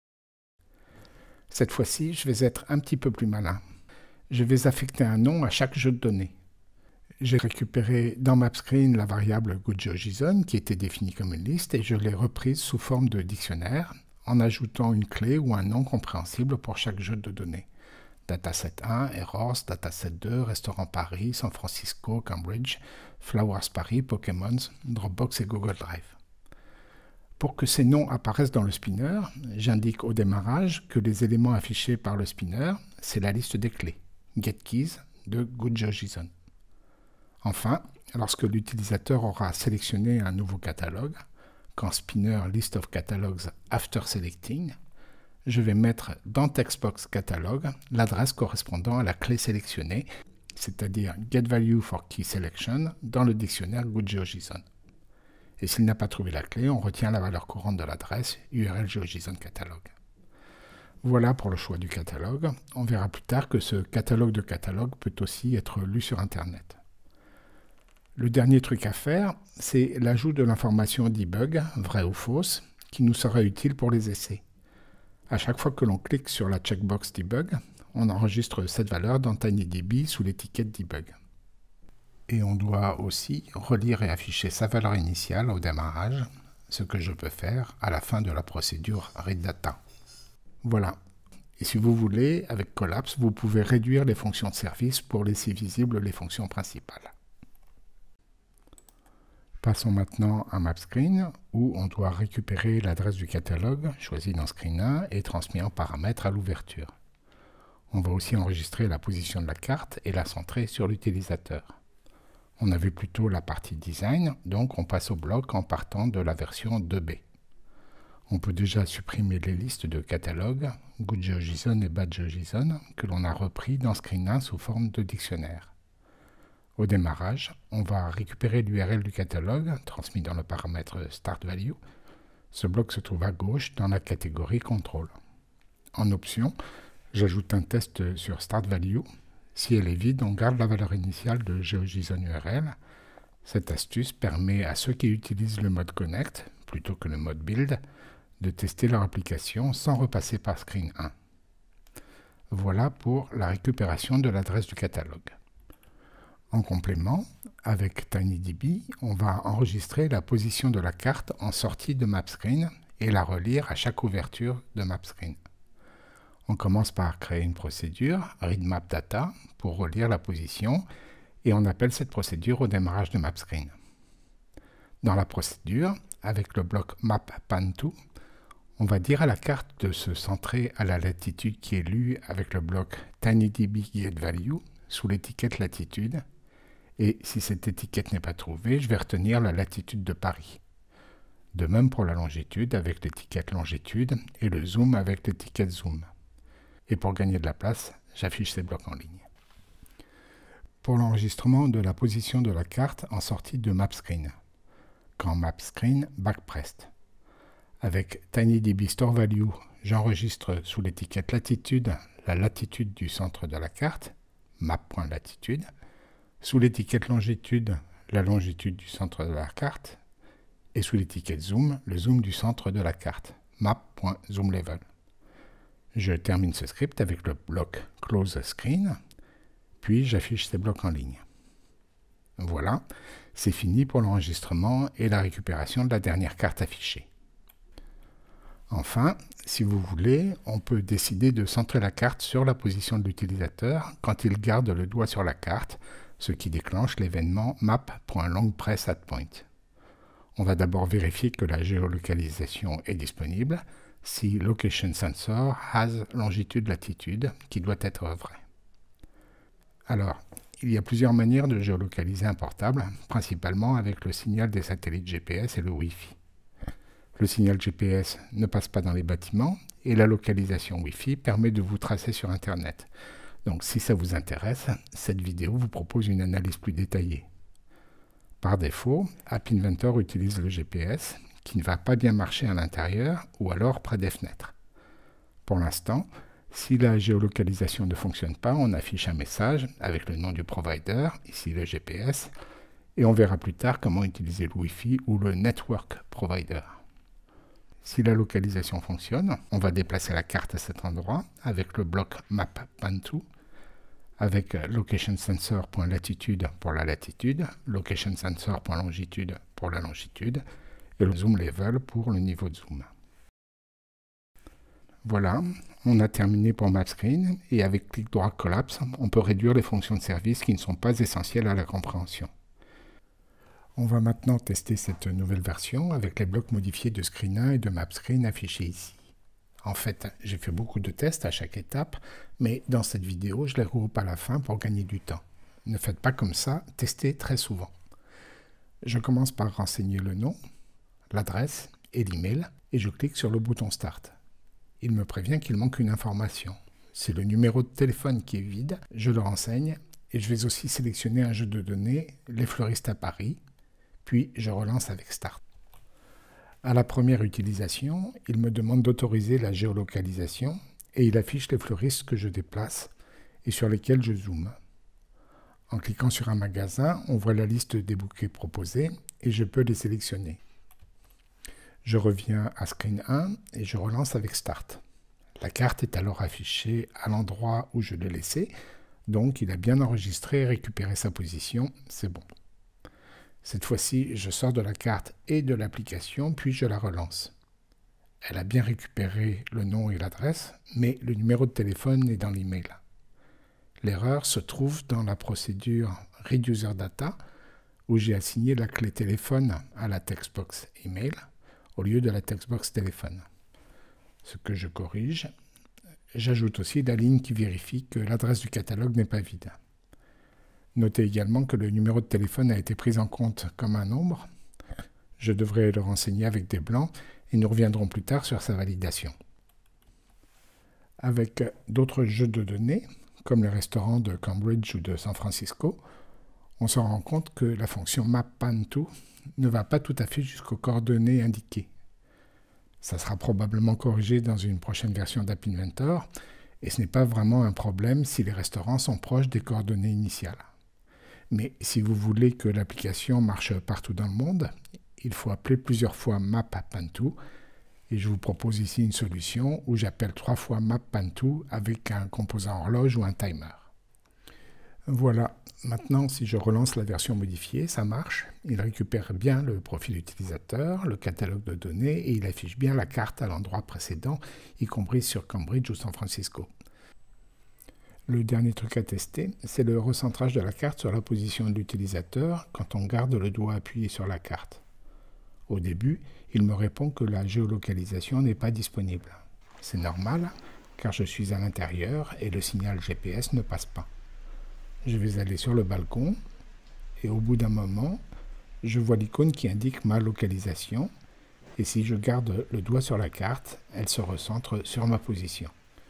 Cette fois-ci, je vais être un petit peu plus malin. Je vais affecter un nom à chaque jeu de données. J'ai récupéré dans MapScreen la variable GoodGeoJSON qui était définie comme une liste et je l'ai reprise sous forme de dictionnaire en ajoutant une clé ou un nom compréhensible pour chaque jeu de données. Dataset un, Errors, Dataset deux, Restaurant Paris, San Francisco, Cambridge, Flowers Paris, Pokémon, Dropbox et Google Drive. Pour que ces noms apparaissent dans le spinner, j'indique au démarrage que les éléments affichés par le spinner, c'est la liste des clés, GetKeys de GoodGeoJSON. Enfin, lorsque l'utilisateur aura sélectionné un nouveau catalogue, quand spinner List of Catalogs after selecting, je vais mettre dans Textbox Catalogue l'adresse correspondant à la clé sélectionnée, c'est-à-dire GetValue for Key Selection dans le dictionnaire GoodGeoJSON. Et s'il n'a pas trouvé la clé, on retient la valeur courante de l'adresse U R L GeoJSON catalogue. Voilà pour le choix du catalogue. On verra plus tard que ce catalogue de catalogue peut aussi être lu sur Internet. Le dernier truc à faire, c'est l'ajout de l'information debug, vraie ou fausse, qui nous sera utile pour les essais. À chaque fois que l'on clique sur la checkbox debug, on enregistre cette valeur dans TinyDB sous l'étiquette debug. Et on doit aussi relire et afficher sa valeur initiale au démarrage, ce que je peux faire à la fin de la procédure readData. Voilà. Et si vous voulez, avec Collapse, vous pouvez réduire les fonctions de service pour laisser visibles les fonctions principales. Passons maintenant à MapScreen, où on doit récupérer l'adresse du catalogue choisi dans Screen un et transmis en paramètres à l'ouverture. On va aussi enregistrer la position de la carte et la centrer sur l'utilisateur. On a vu plutôt la partie design, donc on passe au bloc en partant de la version deux B. On peut déjà supprimer les listes de catalogues, Good GeoJSON et Bad GeoJSON, que l'on a repris dans Screen un sous forme de dictionnaire. Au démarrage, on va récupérer l'U R L du catalogue, transmis dans le paramètre StartValue. Ce bloc se trouve à gauche dans la catégorie Control. En option, j'ajoute un test sur StartValue. Si elle est vide, on garde la valeur initiale de GeoJSON U R L. Cette astuce permet à ceux qui utilisent le mode Connect, plutôt que le mode Build, de tester leur application sans repasser par Screen un. Voilà pour la récupération de l'adresse du catalogue. En complément, avec TinyDB, on va enregistrer la position de la carte en sortie de MapScreen et la relire à chaque ouverture de MapScreen. On commence par créer une procédure, readMapData, pour relire la position, et on appelle cette procédure au démarrage de MapScreen. Dans la procédure, avec le bloc MapPan2, on va dire à la carte de se centrer à la latitude qui est lue avec le bloc TinyDB-getValue sous l'étiquette latitude. Et si cette étiquette n'est pas trouvée, je vais retenir la latitude de Paris. De même pour la longitude avec l'étiquette longitude et le zoom avec l'étiquette zoom. Et pour gagner de la place, j'affiche ces blocs en ligne. Pour l'enregistrement de la position de la carte en sortie de MapScreen. Quand MapScreen backpressed. Avec TinyDB StoreValue, j'enregistre sous l'étiquette latitude la latitude du centre de la carte, map.latitude. Sous l'étiquette longitude, la longitude du centre de la carte, et sous l'étiquette zoom, le zoom du centre de la carte, map.zoomLevel. Je termine ce script avec le bloc Close Screen, puis j'affiche ces blocs en ligne. Voilà, c'est fini pour l'enregistrement et la récupération de la dernière carte affichée. Enfin, si vous voulez, on peut décider de centrer la carte sur la position de l'utilisateur quand il garde le doigt sur la carte, ce qui déclenche l'événement map.longPressAtPoint. On va d'abord vérifier que la géolocalisation est disponible, si Location Sensor has longitude latitude, qui doit être vrai. Alors, il y a plusieurs manières de géolocaliser un portable, principalement avec le signal des satellites G P S et le Wi-Fi. Le signal G P S ne passe pas dans les bâtiments et la localisation Wi-Fi permet de vous tracer sur Internet. Donc si ça vous intéresse, cette vidéo vous propose une analyse plus détaillée. Par défaut, App Inventor utilise le G P S qui ne va pas bien marcher à l'intérieur ou alors près des fenêtres. Pour l'instant, si la géolocalisation ne fonctionne pas, on affiche un message avec le nom du provider, ici le G P S, et on verra plus tard comment utiliser le Wi-Fi ou le Network Provider. Si la localisation fonctionne, on va déplacer la carte à cet endroit avec le bloc MapPan2, avec LocationSensor.latitude pour la latitude, LocationSensor.longitude pour la longitude, et le Zoom Level pour le niveau de zoom. Voilà, on a terminé pour MapScreen, et avec clic droit Collapse, on peut réduire les fonctions de service qui ne sont pas essentielles à la compréhension. On va maintenant tester cette nouvelle version avec les blocs modifiés de Screen un et de MapScreen affichés ici. En fait, j'ai fait beaucoup de tests à chaque étape, mais dans cette vidéo, je les regroupe à la fin pour gagner du temps. Ne faites pas comme ça, testez très souvent. Je commence par renseigner le nom, l'adresse et l'email, et je clique sur le bouton Start. Il me prévient qu'il manque une information. C'est le numéro de téléphone qui est vide, je le renseigne, et je vais aussi sélectionner un jeu de données, les fleuristes à Paris, puis je relance avec Start. À la première utilisation, il me demande d'autoriser la géolocalisation et il affiche les fleuristes que je déplace et sur lesquels je zoome. En cliquant sur un magasin, on voit la liste des bouquets proposés et je peux les sélectionner. Je reviens à Screen un et je relance avec Start. La carte est alors affichée à l'endroit où je l'ai laissée, donc il a bien enregistré et récupéré sa position, c'est bon. Cette fois-ci, je sors de la carte et de l'application, puis je la relance. Elle a bien récupéré le nom et l'adresse, mais le numéro de téléphone est dans l'email. L'erreur se trouve dans la procédure ReadUserData, où j'ai assigné la clé téléphone à la textbox email au lieu de la textbox téléphone. Ce que je corrige. J'ajoute aussi la ligne qui vérifie que l'adresse du catalogue n'est pas vide. Notez également que le numéro de téléphone a été pris en compte comme un nombre. Je devrais le renseigner avec des blancs et nous reviendrons plus tard sur sa validation. Avec d'autres jeux de données, comme les restaurants de Cambridge ou de San Francisco, on se rend compte que la fonction mappan_to ne va pas tout à fait jusqu'aux coordonnées indiquées. Ça sera probablement corrigé dans une prochaine version d'App Inventor, et ce n'est pas vraiment un problème si les restaurants sont proches des coordonnées initiales. Mais si vous voulez que l'application marche partout dans le monde, il faut appeler plusieurs fois mappan_to, et je vous propose ici une solution où j'appelle trois fois mappan_to avec un composant horloge ou un timer. Voilà, maintenant si je relance la version modifiée, ça marche. Il récupère bien le profil utilisateur, le catalogue de données et il affiche bien la carte à l'endroit précédent, y compris sur Cambridge ou San Francisco. Le dernier truc à tester, c'est le recentrage de la carte sur la position de l'utilisateur quand on garde le doigt appuyé sur la carte. Au début, il me répond que la géolocalisation n'est pas disponible. C'est normal, car je suis à l'intérieur et le signal G P S ne passe pas. Je vais aller sur le balcon et au bout d'un moment, je vois l'icône qui indique ma localisation et si je garde le doigt sur la carte, elle se recentre sur ma position.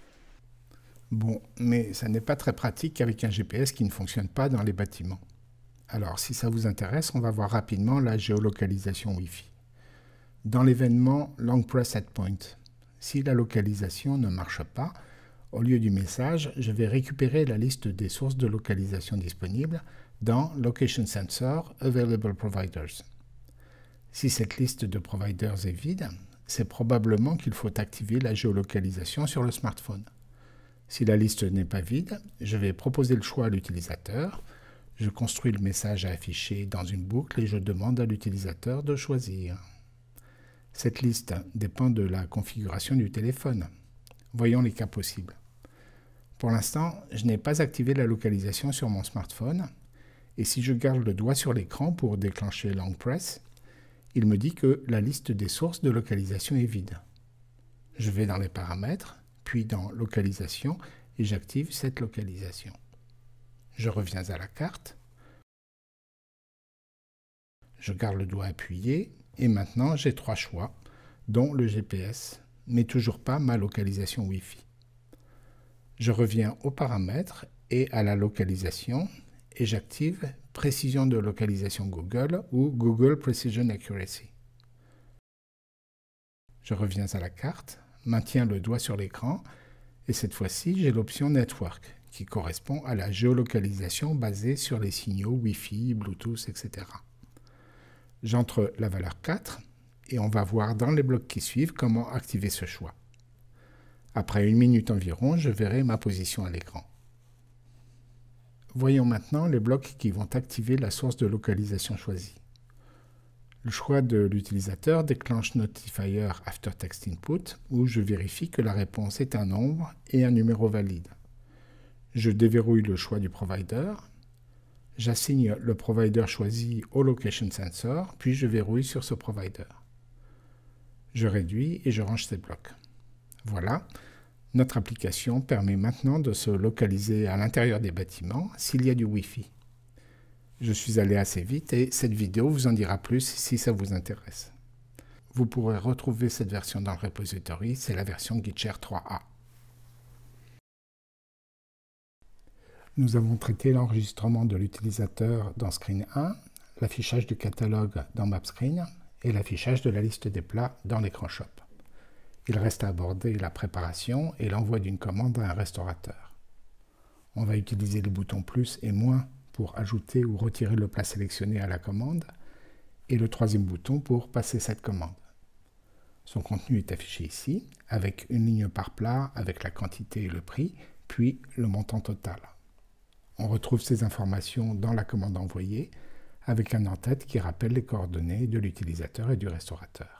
Bon, mais ça n'est pas très pratique avec un G P S qui ne fonctionne pas dans les bâtiments. Alors, si ça vous intéresse, on va voir rapidement la géolocalisation Wi-Fi. Dans l'événement Long Press Set Point, si la localisation ne marche pas, au lieu du message, je vais récupérer la liste des sources de localisation disponibles dans Location Sensor Available Providers. Si cette liste de providers est vide, c'est probablement qu'il faut activer la géolocalisation sur le smartphone. Si la liste n'est pas vide, je vais proposer le choix à l'utilisateur. Je construis le message à afficher dans une boucle et je demande à l'utilisateur de choisir. Cette liste dépend de la configuration du téléphone. Voyons les cas possibles. Pour l'instant, je n'ai pas activé la localisation sur mon smartphone et si je garde le doigt sur l'écran pour déclencher Long Press, il me dit que la liste des sources de localisation est vide. Je vais dans les paramètres, puis dans Localisation et j'active cette localisation. Je reviens à la carte, je garde le doigt appuyé et maintenant j'ai trois choix, dont le G P S, mais toujours pas ma localisation Wi-Fi. Je reviens aux paramètres et à la localisation et j'active Précision de localisation Google ou Google Precision Accuracy. Je reviens à la carte, maintiens le doigt sur l'écran et cette fois-ci j'ai l'option Network qui correspond à la géolocalisation basée sur les signaux Wi-Fi, Bluetooth, et cetera. J'entre la valeur quatre et on va voir dans les blocs qui suivent comment activer ce choix. Après une minute environ, je verrai ma position à l'écran. Voyons maintenant les blocs qui vont activer la source de localisation choisie. Le choix de l'utilisateur déclenche Notifier After Text Input où je vérifie que la réponse est un nombre et un numéro valide. Je déverrouille le choix du provider. J'assigne le provider choisi au Location Sensor, puis je verrouille sur ce provider. Je réduis et je range ces blocs. Voilà, notre application permet maintenant de se localiser à l'intérieur des bâtiments s'il y a du Wi-Fi. Je suis allé assez vite et cette vidéo vous en dira plus si ça vous intéresse. Vous pourrez retrouver cette version dans le repository, c'est la version GitShare trois A. Nous avons traité l'enregistrement de l'utilisateur dans Screen un, l'affichage du catalogue dans MapScreen et l'affichage de la liste des plats dans l'écran Shop. Il reste à aborder la préparation et l'envoi d'une commande à un restaurateur. On va utiliser les boutons plus et moins pour ajouter ou retirer le plat sélectionné à la commande et le troisième bouton pour passer cette commande. Son contenu est affiché ici avec une ligne par plat avec la quantité et le prix, puis le montant total. On retrouve ces informations dans la commande envoyée avec un en-tête qui rappelle les coordonnées de l'utilisateur et du restaurateur.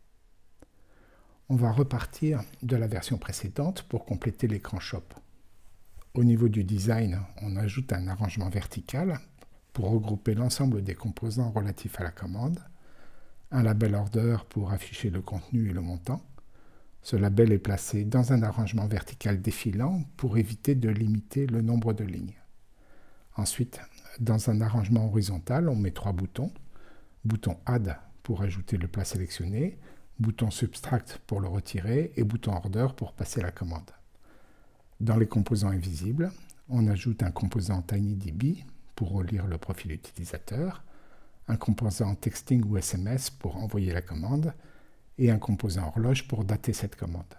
On va repartir de la version précédente pour compléter l'écran Shop. Au niveau du design, on ajoute un arrangement vertical pour regrouper l'ensemble des composants relatifs à la commande, un label order pour afficher le contenu et le montant. Ce label est placé dans un arrangement vertical défilant pour éviter de limiter le nombre de lignes. Ensuite, dans un arrangement horizontal, on met trois boutons. Bouton Add pour ajouter le plat sélectionné, bouton Subtract pour le retirer et bouton Order pour passer la commande. Dans les composants invisibles, on ajoute un composant TinyDB pour relire le profil utilisateur, un composant Texting ou S M S pour envoyer la commande et un composant horloge pour dater cette commande.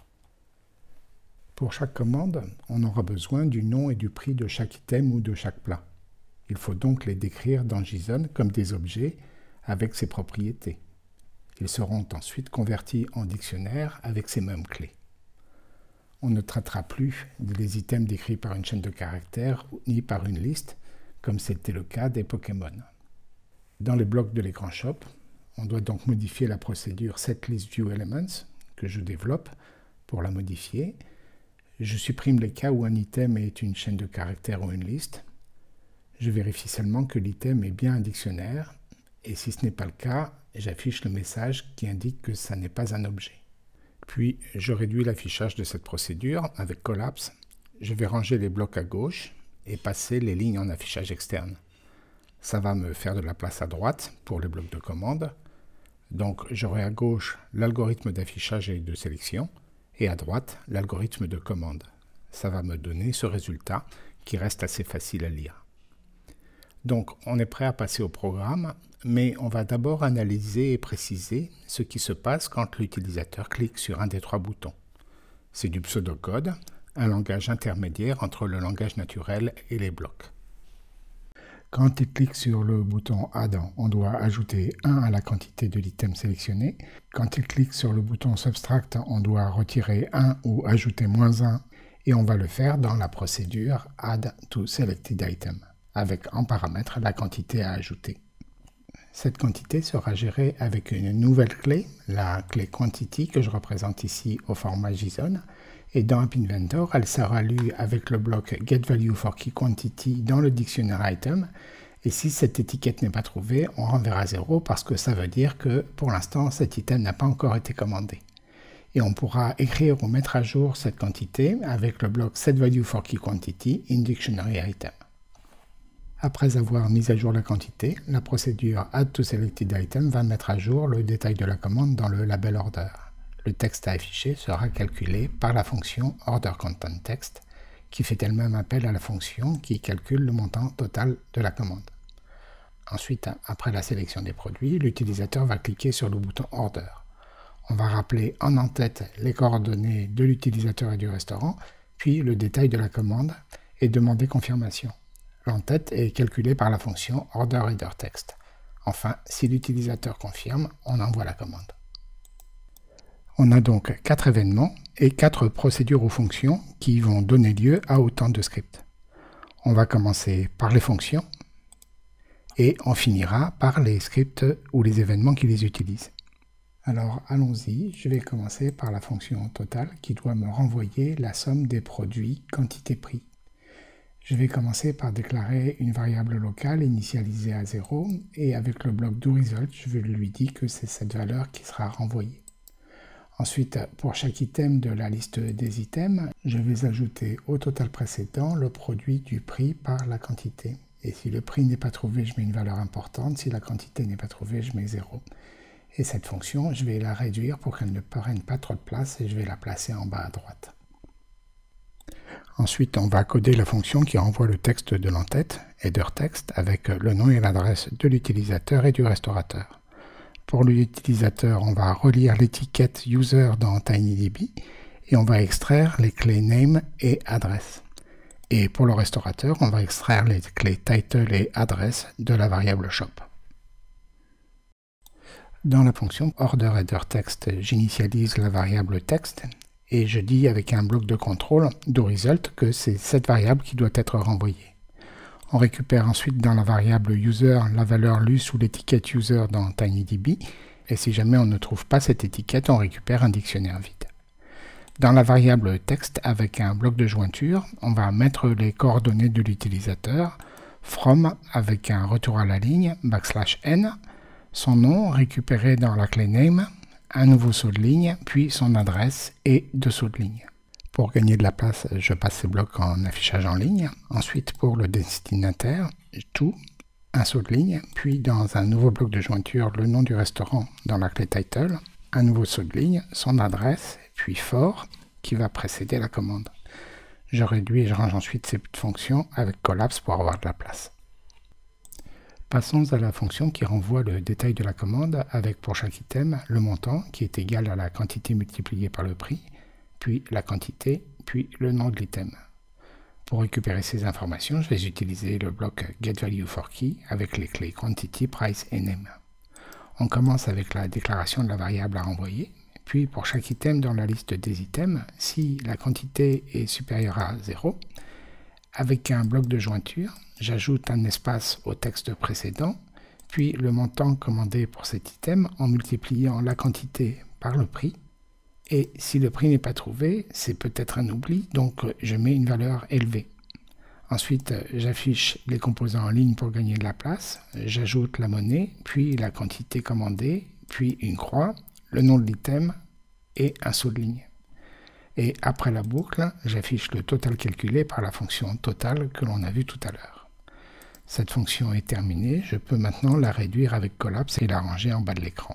Pour chaque commande, on aura besoin du nom et du prix de chaque item ou de chaque plat. Il faut donc les décrire dans JSON comme des objets avec ces propriétés. Ils seront ensuite convertis en dictionnaire avec ces mêmes clés. On ne traitera plus des items décrits par une chaîne de caractères ni par une liste, comme c'était le cas des Pokémon. Dans les blocs de l'écran Shop, on doit donc modifier la procédure setListViewElements que je développe. Pour la modifier, je supprime les cas où un item est une chaîne de caractères ou une liste. Je vérifie seulement que l'item est bien un dictionnaire, et si ce n'est pas le cas, j'affiche le message qui indique que ça n'est pas un objet. Puis, je réduis l'affichage de cette procédure avec Collapse. Je vais ranger les blocs à gauche et passer les lignes en affichage externe. Ça va me faire de la place à droite pour les blocs de commande. Donc, j'aurai à gauche l'algorithme d'affichage et de sélection, et à droite l'algorithme de commande. Ça va me donner ce résultat qui reste assez facile à lire. Donc, on est prêt à passer au programme, mais on va d'abord analyser et préciser ce qui se passe quand l'utilisateur clique sur un des trois boutons. C'est du pseudocode, un langage intermédiaire entre le langage naturel et les blocs. Quand il clique sur le bouton Add, on doit ajouter un à la quantité de l'item sélectionné. Quand il clique sur le bouton Subtract, on doit retirer un ou ajouter moins un, et on va le faire dans la procédure Add to Selected Item, avec en paramètre la quantité à ajouter. Cette quantité sera gérée avec une nouvelle clé, la clé Quantity que je représente ici au format JSON, et dans App Inventor, elle sera lue avec le bloc getValueForKeyQuantity dans le dictionnaire item, et si cette étiquette n'est pas trouvée, on renverra zéro parce que ça veut dire que pour l'instant cet item n'a pas encore été commandé. Et on pourra écrire ou mettre à jour cette quantité avec le bloc setValueForKeyQuantity in Dictionary Item. Après avoir mis à jour la quantité, la procédure Add to Selected Item va mettre à jour le détail de la commande dans le label Order. Le texte à afficher sera calculé par la fonction OrderContentText, qui fait elle-même appel à la fonction qui calcule le montant total de la commande. Ensuite, après la sélection des produits, l'utilisateur va cliquer sur le bouton Order. On va rappeler en en-tête les coordonnées de l'utilisateur et du restaurant, puis le détail de la commande et demander confirmation. L'en-tête est calculé par la fonction OrderReaderText. Enfin, si l'utilisateur confirme, on envoie la commande. On a donc quatre événements et quatre procédures ou fonctions qui vont donner lieu à autant de scripts. On va commencer par les fonctions et on finira par les scripts ou les événements qui les utilisent. Alors allons-y, je vais commencer par la fonction total qui doit me renvoyer la somme des produits quantité-prix. Je vais commencer par déclarer une variable locale initialisée à zéro et avec le bloc doResult, je vais lui dire que c'est cette valeur qui sera renvoyée. Ensuite, pour chaque item de la liste des items, je vais ajouter au total précédent le produit du prix par la quantité. Et si le prix n'est pas trouvé, je mets une valeur importante. Si la quantité n'est pas trouvée, je mets zéro. Et cette fonction, je vais la réduire pour qu'elle ne prenne pas trop de place et je vais la placer en bas à droite. Ensuite, on va coder la fonction qui renvoie le texte de l'entête, headerText, avec le nom et l'adresse de l'utilisateur et du restaurateur. Pour l'utilisateur, on va relire l'étiquette user dans TinyDB et on va extraire les clés name et adresse. Et pour le restaurateur, on va extraire les clés title et adresse de la variable shop. Dans la fonction OrderHeaderText, j'initialise la variable texte et je dis avec un bloc de contrôle doResult que c'est cette variable qui doit être renvoyée. On récupère ensuite dans la variable user la valeur lue sous l'étiquette user dans TinyDB, et si jamais on ne trouve pas cette étiquette, on récupère un dictionnaire vide. Dans la variable texte, avec un bloc de jointure, on va mettre les coordonnées de l'utilisateur, from avec un retour à la ligne, backslash n, son nom récupéré dans la clé name, un nouveau saut de ligne, puis son adresse et deux sauts de ligne. Pour gagner de la place, je passe ces blocs en affichage en ligne. Ensuite, pour le destinataire, tout, un saut de ligne, puis dans un nouveau bloc de jointure, le nom du restaurant dans la clé title, un nouveau saut de ligne, son adresse, puis for, qui va précéder la commande. Je réduis et je range ensuite ces fonctions avec collapse pour avoir de la place. Passons à la fonction qui renvoie le détail de la commande avec pour chaque item le montant qui est égal à la quantité multipliée par le prix, puis la quantité, puis le nom de l'item. Pour récupérer ces informations, je vais utiliser le bloc getValueForKey avec les clés quantity, price et name. On commence avec la déclaration de la variable à renvoyer, puis pour chaque item dans la liste des items, si la quantité est supérieure à zéro, avec un bloc de jointure, j'ajoute un espace au texte précédent, puis le montant commandé pour cet item en multipliant la quantité par le prix. Et si le prix n'est pas trouvé, c'est peut-être un oubli, donc je mets une valeur élevée. Ensuite, j'affiche les composants en ligne pour gagner de la place, j'ajoute la monnaie, puis la quantité commandée, puis une croix, le nom de l'item et un saut de ligne. Et après la boucle, j'affiche le total calculé par la fonction total que l'on a vu tout à l'heure. Cette fonction est terminée, je peux maintenant la réduire avec collapse et la ranger en bas de l'écran.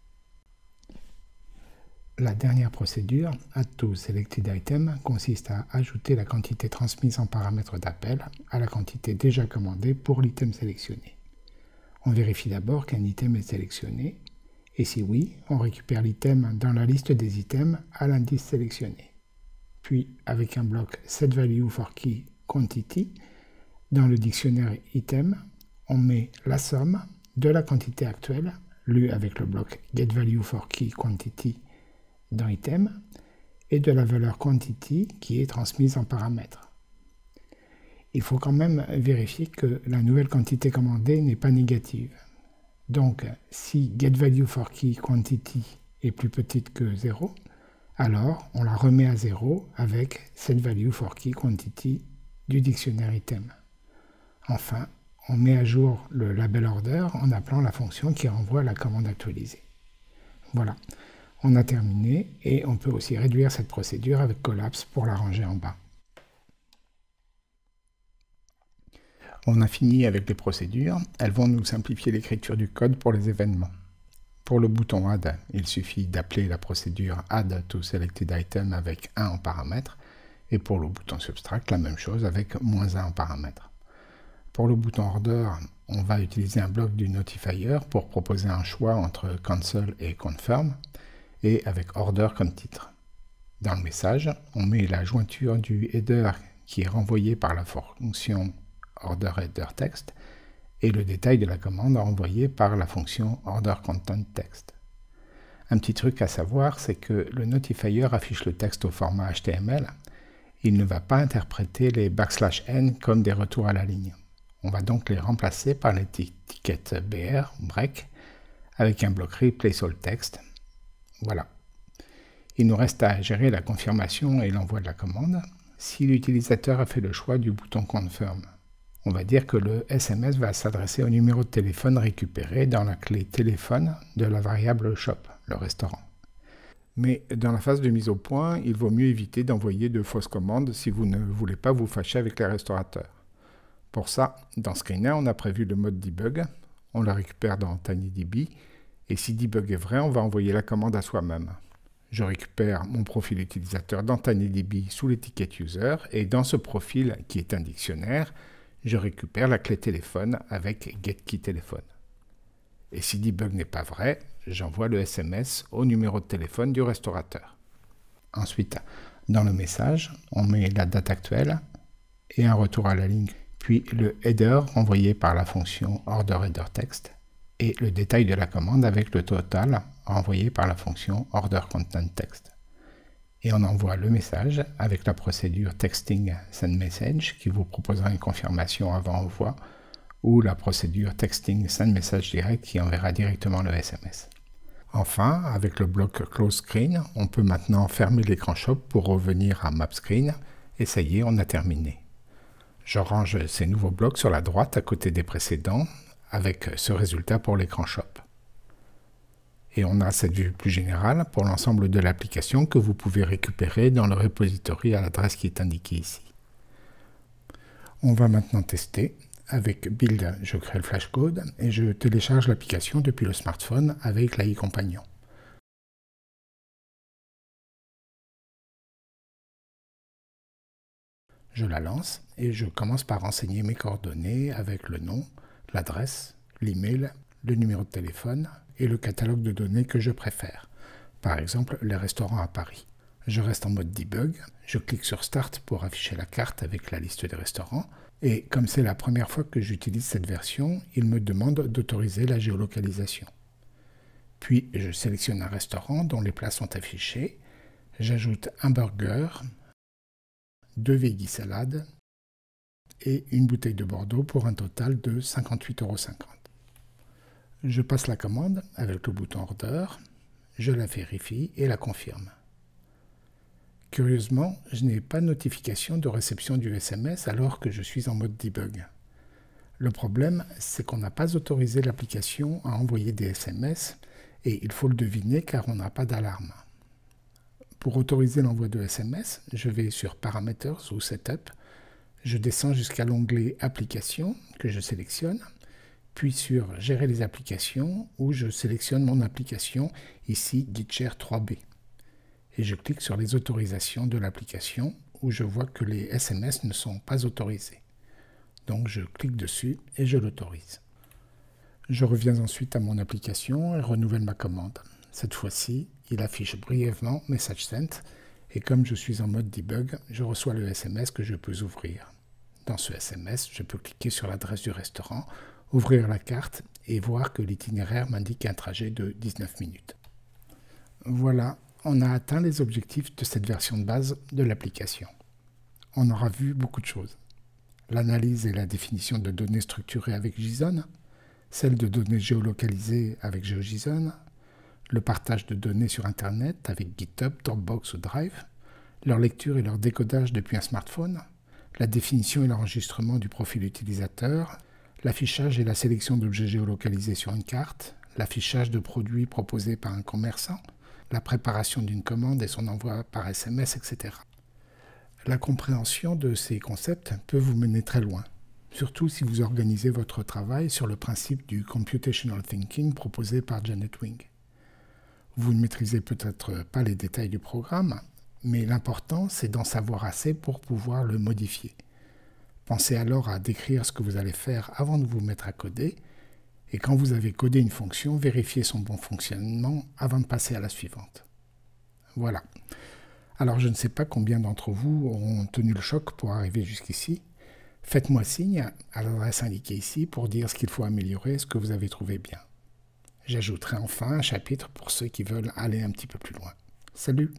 La dernière procédure, addToSelectedItem, consiste à ajouter la quantité transmise en paramètre d'appel à la quantité déjà commandée pour l'item sélectionné. On vérifie d'abord qu'un item est sélectionné, et si oui, on récupère l'item dans la liste des items à l'indice sélectionné. Puis, avec un bloc setValueForKeyQuantity, dans le dictionnaire item, on met la somme de la quantité actuelle, lue avec le bloc getValueForKeyQuantity dans item, et de la valeur quantity qui est transmise en paramètre. Il faut quand même vérifier que la nouvelle quantité commandée n'est pas négative. Donc, si getValueForKeyQuantity est plus petite que zéro, alors on la remet à zéro avec setValueForKeyQuantity du dictionnaire item. Enfin, on met à jour le label order en appelant la fonction qui renvoie la commande actualisée. Voilà. On a terminé et on peut aussi réduire cette procédure avec collapse pour la ranger en bas. On a fini avec les procédures, elles vont nous simplifier l'écriture du code pour les événements. Pour le bouton Add, il suffit d'appeler la procédure addToSelectedItem avec un en paramètre, et pour le bouton Subtract, la même chose avec moins un en paramètre. Pour le bouton Order, on va utiliser un bloc du notifier pour proposer un choix entre Cancel et Confirm, et avec Order comme titre. Dans le message, on met la jointure du header qui est renvoyé par la fonction OrderHeaderText et le détail de la commande renvoyé par la fonction OrderContentText. Un petit truc à savoir, c'est que le notifier affiche le texte au format H T M L. Il ne va pas interpréter les backslash n comme des retours à la ligne. On va donc les remplacer par l'étiquette B R, break, avec un bloc replaceAllText. Voilà. Il nous reste à gérer la confirmation et l'envoi de la commande si l'utilisateur a fait le choix du bouton Confirm. On va dire que le S M S va s'adresser au numéro de téléphone récupéré dans la clé téléphone de la variable shop, le restaurant. Mais dans la phase de mise au point, il vaut mieux éviter d'envoyer de fausses commandes si vous ne voulez pas vous fâcher avec les restaurateurs. Pour ça, dans Screener, on a prévu le mode debug, on le récupère dans TinyDB, et si debug est vrai, on va envoyer la commande à soi-même. Je récupère mon profil utilisateur dans TinyDB sous l'étiquette User, et dans ce profil, qui est un dictionnaire, je récupère la clé téléphone avec getKeyTelephone. Et si debug n'est pas vrai, j'envoie le S M S au numéro de téléphone du restaurateur. Ensuite, dans le message, on met la date actuelle et un retour à la ligne, puis le header renvoyé par la fonction OrderHeaderText et le détail de la commande avec le total renvoyé par la fonction OrderContentText. Et on envoie le message avec la procédure Texting SendMessage qui vous proposera une confirmation avant envoi ou la procédure Texting SendMessage Direct qui enverra directement le S M S. Enfin, avec le bloc Close Screen, on peut maintenant fermer l'écran Shop pour revenir à Map Screen et ça y est, on a terminé. Je range ces nouveaux blocs sur la droite à côté des précédents, avec ce résultat pour l'écran Shop. Et on a cette vue plus générale pour l'ensemble de l'application que vous pouvez récupérer dans le repository à l'adresse qui est indiquée ici. On va maintenant tester. Avec Build, je crée le flashcode et je télécharge l'application depuis le smartphone avec l'A I Companion. Je la lance et je commence par renseigner mes coordonnées avec le nom, l'adresse, l'email, le numéro de téléphone et le catalogue de données que je préfère, par exemple les restaurants à Paris. Je reste en mode debug, je clique sur Start pour afficher la carte avec la liste des restaurants, et comme c'est la première fois que j'utilise cette version, il me demande d'autoriser la géolocalisation. Puis je sélectionne un restaurant dont les plats sont affichés, j'ajoute un burger, deux veggie salades et une bouteille de Bordeaux pour un total de cinquante-huit euros cinquante. Je passe la commande avec le bouton Order, je la vérifie et la confirme. Curieusement, je n'ai pas de notification de réception du S M S alors que je suis en mode debug. Le problème, c'est qu'on n'a pas autorisé l'application à envoyer des S M S et il faut le deviner car on n'a pas d'alarme. Pour autoriser l'envoi de S M S, je vais sur Parameters ou Setup, je descends jusqu'à l'onglet Applications que je sélectionne, puis sur Gérer les applications où je sélectionne mon application, ici GitShare trois B. Et je clique sur les autorisations de l'application où je vois que les S M S ne sont pas autorisés. Donc je clique dessus et je l'autorise. Je reviens ensuite à mon application et renouvelle ma commande. Cette fois-ci, il affiche brièvement Message Sent et comme je suis en mode debug, je reçois le S M S que je peux ouvrir. Dans ce S M S, je peux cliquer sur l'adresse du restaurant, ouvrir la carte et voir que l'itinéraire m'indique un trajet de dix-neuf minutes. Voilà, on a atteint les objectifs de cette version de base de l'application. On aura vu beaucoup de choses. L'analyse et la définition de données structurées avec JSON, celle de données géolocalisées avec GeoJSON, le partage de données sur Internet avec GitHub, Dropbox ou Drive, leur lecture et leur décodage depuis un smartphone, la définition et l'enregistrement du profil utilisateur, l'affichage et la sélection d'objets géolocalisés sur une carte, l'affichage de produits proposés par un commerçant, la préparation d'une commande et son envoi par S M S, et cetera. La compréhension de ces concepts peut vous mener très loin, surtout si vous organisez votre travail sur le principe du computational thinking proposé par Janet Wing. Vous ne maîtrisez peut-être pas les détails du programme, mais l'important c'est d'en savoir assez pour pouvoir le modifier. Pensez alors à décrire ce que vous allez faire avant de vous mettre à coder, et quand vous avez codé une fonction, vérifiez son bon fonctionnement avant de passer à la suivante. Voilà. Alors je ne sais pas combien d'entre vous auront tenu le choc pour arriver jusqu'ici. Faites-moi signe à l'adresse indiquée ici pour dire ce qu'il faut améliorer, ce que vous avez trouvé bien. J'ajouterai enfin un chapitre pour ceux qui veulent aller un petit peu plus loin. Salut!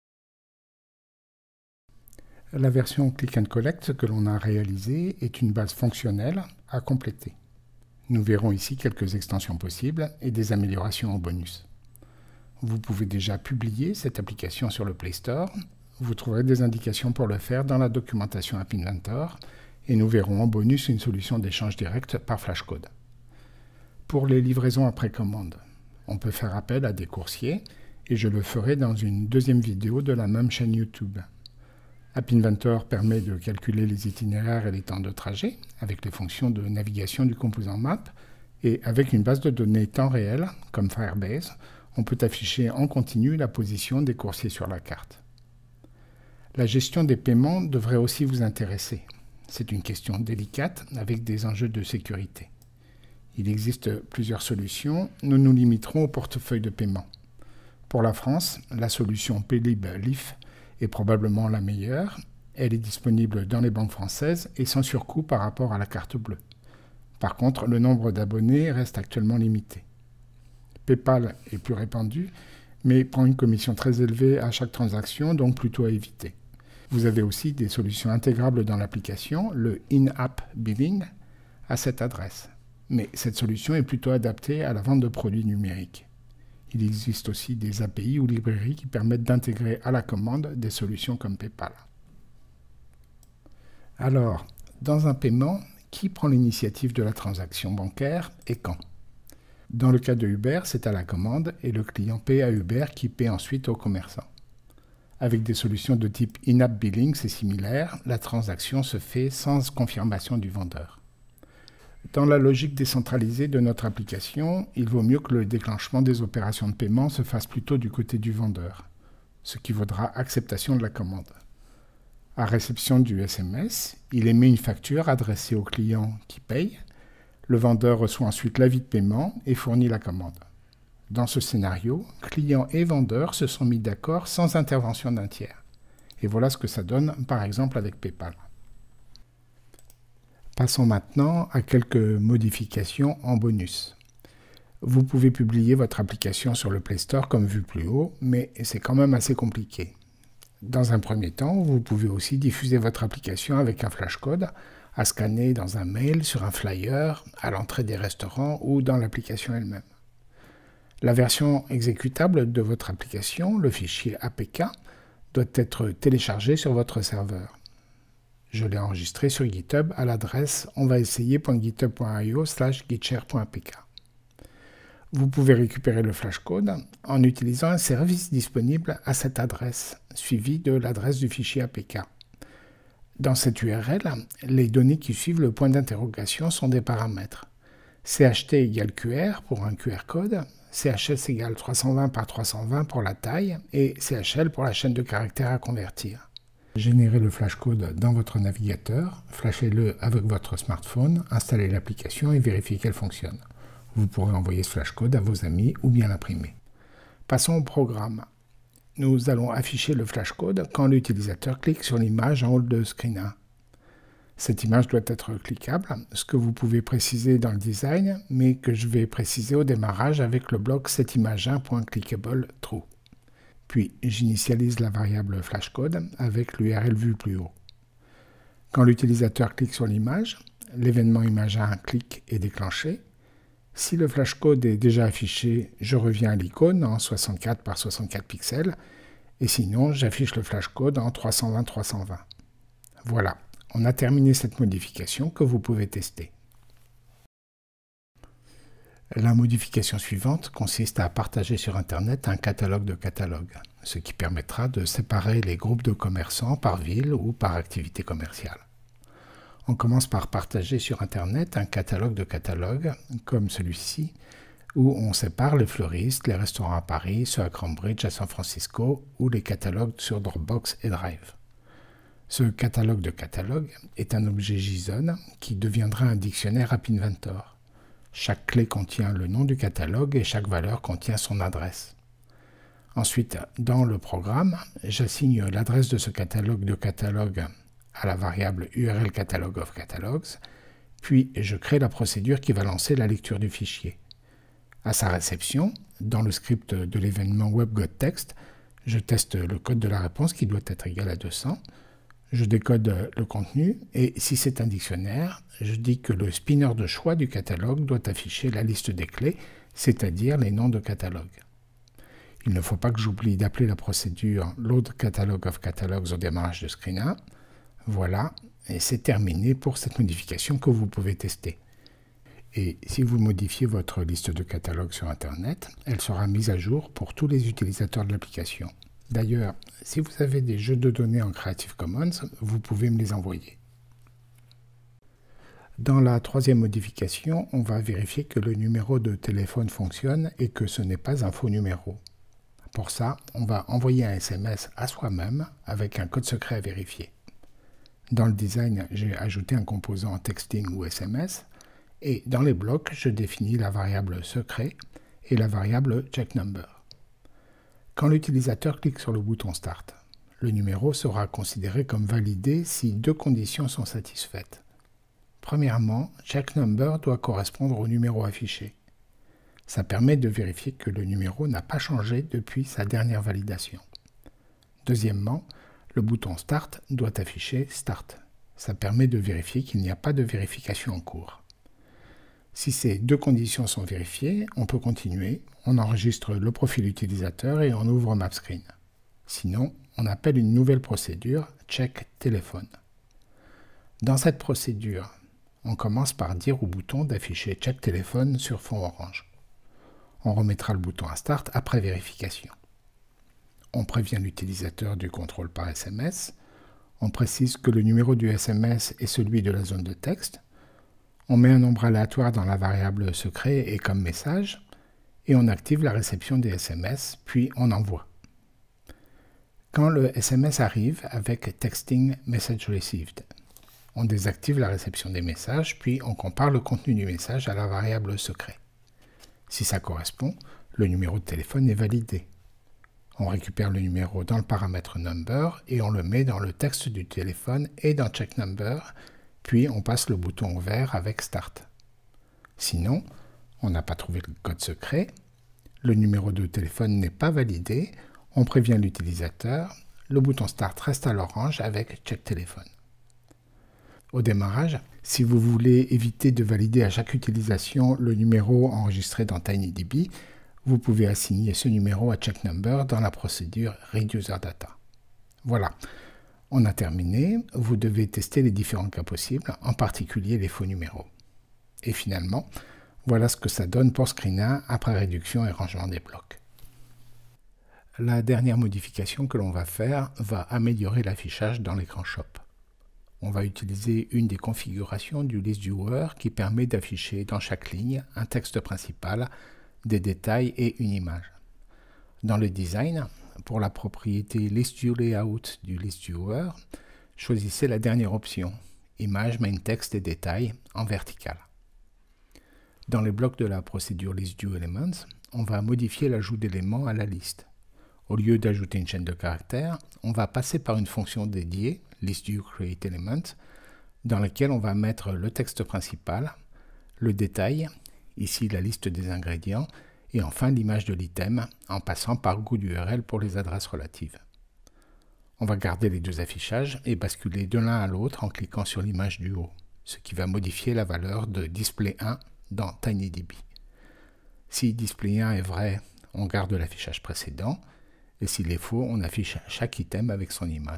La version Click and Collect que l'on a réalisée est une base fonctionnelle à compléter. Nous verrons ici quelques extensions possibles et des améliorations en bonus. Vous pouvez déjà publier cette application sur le Play Store. Vous trouverez des indications pour le faire dans la documentation App Inventor et nous verrons en bonus une solution d'échange direct par Flashcode. Pour les livraisons après commande, on peut faire appel à des coursiers et je le ferai dans une deuxième vidéo de la même chaîne YouTube. App Inventor permet de calculer les itinéraires et les temps de trajet avec les fonctions de navigation du composant Map et avec une base de données temps réel comme Firebase, on peut afficher en continu la position des coursiers sur la carte. La gestion des paiements devrait aussi vous intéresser. C'est une question délicate avec des enjeux de sécurité. Il existe plusieurs solutions, nous nous limiterons au portefeuille de paiement. Pour la France, la solution Paylib Leaf est probablement la meilleure. Elle est disponible dans les banques françaises et sans surcoût par rapport à la carte bleue. Par contre, le nombre d'abonnés reste actuellement limité. PayPal est plus répandu, mais prend une commission très élevée à chaque transaction, donc plutôt à éviter. Vous avez aussi des solutions intégrables dans l'application, le In-App Billing, à cette adresse. Mais cette solution est plutôt adaptée à la vente de produits numériques. Il existe aussi des A P I ou librairies qui permettent d'intégrer à la commande des solutions comme PayPal. Alors, Dans un paiement, qui prend l'initiative de la transaction bancaire et quand? Dans le cas de Uber, c'est à la commande et le client paie à Uber qui paie ensuite au commerçant. Avec des solutions de type in-app billing, c'est similaire, la transaction se fait sans confirmation du vendeur. Dans la logique décentralisée de notre application, il vaut mieux que le déclenchement des opérations de paiement se fasse plutôt du côté du vendeur, ce qui vaudra acceptation de la commande. À réception du S M S, il émet une facture adressée au client qui paye. Le vendeur reçoit ensuite l'avis de paiement et fournit la commande. Dans ce scénario, client et vendeur se sont mis d'accord sans intervention d'un tiers. Et voilà ce que ça donne, par exemple, avec PayPal. Passons maintenant à quelques modifications en bonus. Vous pouvez publier votre application sur le Play Store comme vu plus haut, mais c'est quand même assez compliqué. Dans un premier temps, vous pouvez aussi diffuser votre application avec un flashcode à scanner dans un mail, sur un flyer, à l'entrée des restaurants ou dans l'application elle-même. La version exécutable de votre application, le fichier A P K, doit être téléchargé sur votre serveur. Je l'ai enregistré sur GitHub à l'adresse onvaessayer point github point io slash gitshare point a p k. Vous pouvez récupérer le flashcode en utilisant un service disponible à cette adresse, suivi de l'adresse du fichier A P K. Dans cette U R L, les données qui suivent le point d'interrogation sont des paramètres. C H T égale Q R pour un Q R code, C H S égale trois cent vingt par trois cent vingt pour la taille et C H L pour la chaîne de caractères à convertir. Générez le flashcode dans votre navigateur, flashez-le avec votre smartphone, installez l'application et vérifiez qu'elle fonctionne. Vous pourrez envoyer ce flashcode à vos amis ou bien l'imprimer. Passons au programme. Nous allons afficher le flashcode quand l'utilisateur clique sur l'image en haut de Screen un. Cette image doit être cliquable, ce que vous pouvez préciser dans le design, mais que je vais préciser au démarrage avec le bloc setImage un point clickable true. Puis j'initialise la variable flashcode avec l'U R L vue plus haut. Quand l'utilisateur clique sur l'image, l'événement image un clique est déclenché. Si le flashcode est déjà affiché, je reviens à l'icône en soixante-quatre par soixante-quatre pixels, et sinon j'affiche le flashcode en trois cent vingt par trois cent vingt. Voilà, on a terminé cette modification que vous pouvez tester. La modification suivante consiste à partager sur Internet un catalogue de catalogues, ce qui permettra de séparer les groupes de commerçants par ville ou par activité commerciale. On commence par partager sur Internet un catalogue de catalogues, comme celui-ci, où on sépare les fleuristes, les restaurants à Paris, ceux à Cambridge, à San Francisco, ou les catalogues sur Dropbox et Drive. Ce catalogue de catalogues est un objet JSON qui deviendra un dictionnaire App Inventor. Chaque clé contient le nom du catalogue et chaque valeur contient son adresse. Ensuite, dans le programme, j'assigne l'adresse de ce catalogue de catalogues à la variable U R L catalog of catalogs, puis je crée la procédure qui va lancer la lecture du fichier. À sa réception, dans le script de l'événement WebGotText, je teste le code de la réponse qui doit être égal à deux cents. Je décode le contenu et si c'est un dictionnaire, je dis que le spinner de choix du catalogue doit afficher la liste des clés, c'est-à-dire les noms de catalogue. Il ne faut pas que j'oublie d'appeler la procédure Load Catalog of Catalogs au démarrage de Screen un. Voilà, et c'est terminé pour cette modification que vous pouvez tester. Et si vous modifiez votre liste de catalogues sur Internet, elle sera mise à jour pour tous les utilisateurs de l'application. D'ailleurs, si vous avez des jeux de données en Creative Commons, vous pouvez me les envoyer. Dans la troisième modification, on va vérifier que le numéro de téléphone fonctionne et que ce n'est pas un faux numéro. Pour ça, on va envoyer un S M S à soi-même avec un code secret à vérifier. Dans le design, j'ai ajouté un composant texting ou S M S, et dans les blocs, je définis la variable secret et la variable checkNumber. Quand l'utilisateur clique sur le bouton Start, le numéro sera considéré comme validé si deux conditions sont satisfaites. Premièrement, checkNumber doit correspondre au numéro affiché. Ça permet de vérifier que le numéro n'a pas changé depuis sa dernière validation. Deuxièmement, le bouton Start doit afficher Start. Ça permet de vérifier qu'il n'y a pas de vérification en cours. Si ces deux conditions sont vérifiées, on peut continuer, on enregistre le profil utilisateur et on ouvre MapScreen. Sinon, on appelle une nouvelle procédure Check Téléphone. Dans cette procédure, on commence par dire au bouton d'afficher Check téléphone sur fond orange. On remettra le bouton à Start après vérification. On prévient l'utilisateur du contrôle par S M S. On précise que le numéro du S M S est celui de la zone de texte. On met un nombre aléatoire dans la variable secret et comme message. Et on active la réception des S M S, puis on envoie. Quand le S M S arrive avec Texting Message Received, on désactive la réception des messages, puis on compare le contenu du message à la variable secret. Si ça correspond, le numéro de téléphone est validé. On récupère le numéro dans le paramètre Number et on le met dans le texte du téléphone et dans Check Number, puis on passe le bouton vert avec Start. Sinon, on n'a pas trouvé le code secret, le numéro de téléphone n'est pas validé, on prévient l'utilisateur, le bouton Start reste à l'orange avec Check téléphone. Au démarrage, si vous voulez éviter de valider à chaque utilisation le numéro enregistré dans TinyDB, vous pouvez assigner ce numéro à Check Number dans la procédure Read User Data. Voilà, on a terminé. Vous devez tester les différents cas possibles, en particulier les faux numéros. Et finalement, voilà ce que ça donne pour Screen après réduction et rangement des blocs. La dernière modification que l'on va faire va améliorer l'affichage dans l'écran Shop. On va utiliser une des configurations du List Viewer qui permet d'afficher dans chaque ligne un texte principal, des détails et une image. Dans le design, pour la propriété List View Layout du List Viewer, choisissez la dernière option, Image, Main Text et Détails en vertical. Dans les blocs de la procédure List View Elements, on va modifier l'ajout d'éléments à la liste. Au lieu d'ajouter une chaîne de caractères, on va passer par une fonction dédiée, ListViewCreateElement, dans laquelle on va mettre le texte principal, le détail, ici la liste des ingrédients, et enfin l'image de l'item, en passant par Good U R L pour les adresses relatives. On va garder les deux affichages et basculer de l'un à l'autre en cliquant sur l'image du haut, ce qui va modifier la valeur de display un dans TinyDB. Si display un est vrai, on garde l'affichage précédent, et s'il est faux, on affiche chaque item avec son image.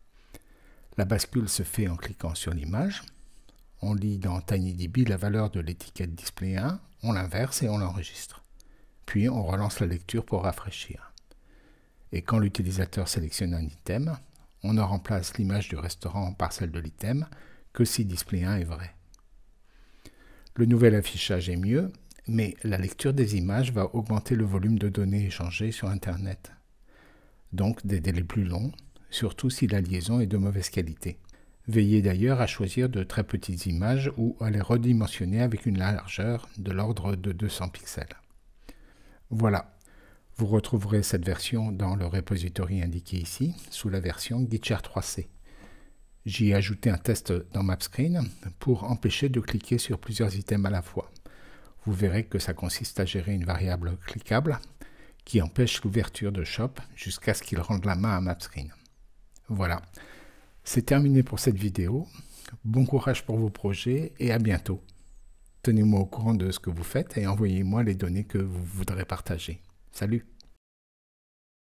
La bascule se fait en cliquant sur l'image. On lit dans TinyDB la valeur de l'étiquette display un, on l'inverse et on l'enregistre. Puis on relance la lecture pour rafraîchir. Et quand l'utilisateur sélectionne un item, on ne remplace l'image du restaurant par celle de l'item que si display un est vrai. Le nouvel affichage est mieux, mais la lecture des images va augmenter le volume de données échangées sur Internet. Donc des délais plus longs, surtout si la liaison est de mauvaise qualité. Veillez d'ailleurs à choisir de très petites images ou à les redimensionner avec une largeur de l'ordre de deux cents pixels. Voilà, vous retrouverez cette version dans le repository indiqué ici, sous la version Gitshare trois C. J'y ai ajouté un test dans MapScreen pour empêcher de cliquer sur plusieurs items à la fois. Vous verrez que ça consiste à gérer une variable cliquable qui empêche l'ouverture de Shop jusqu'à ce qu'il rende la main à MapScreen. Voilà, c'est terminé pour cette vidéo. Bon courage pour vos projets et à bientôt. Tenez-moi au courant de ce que vous faites et envoyez-moi les données que vous voudrez partager. Salut!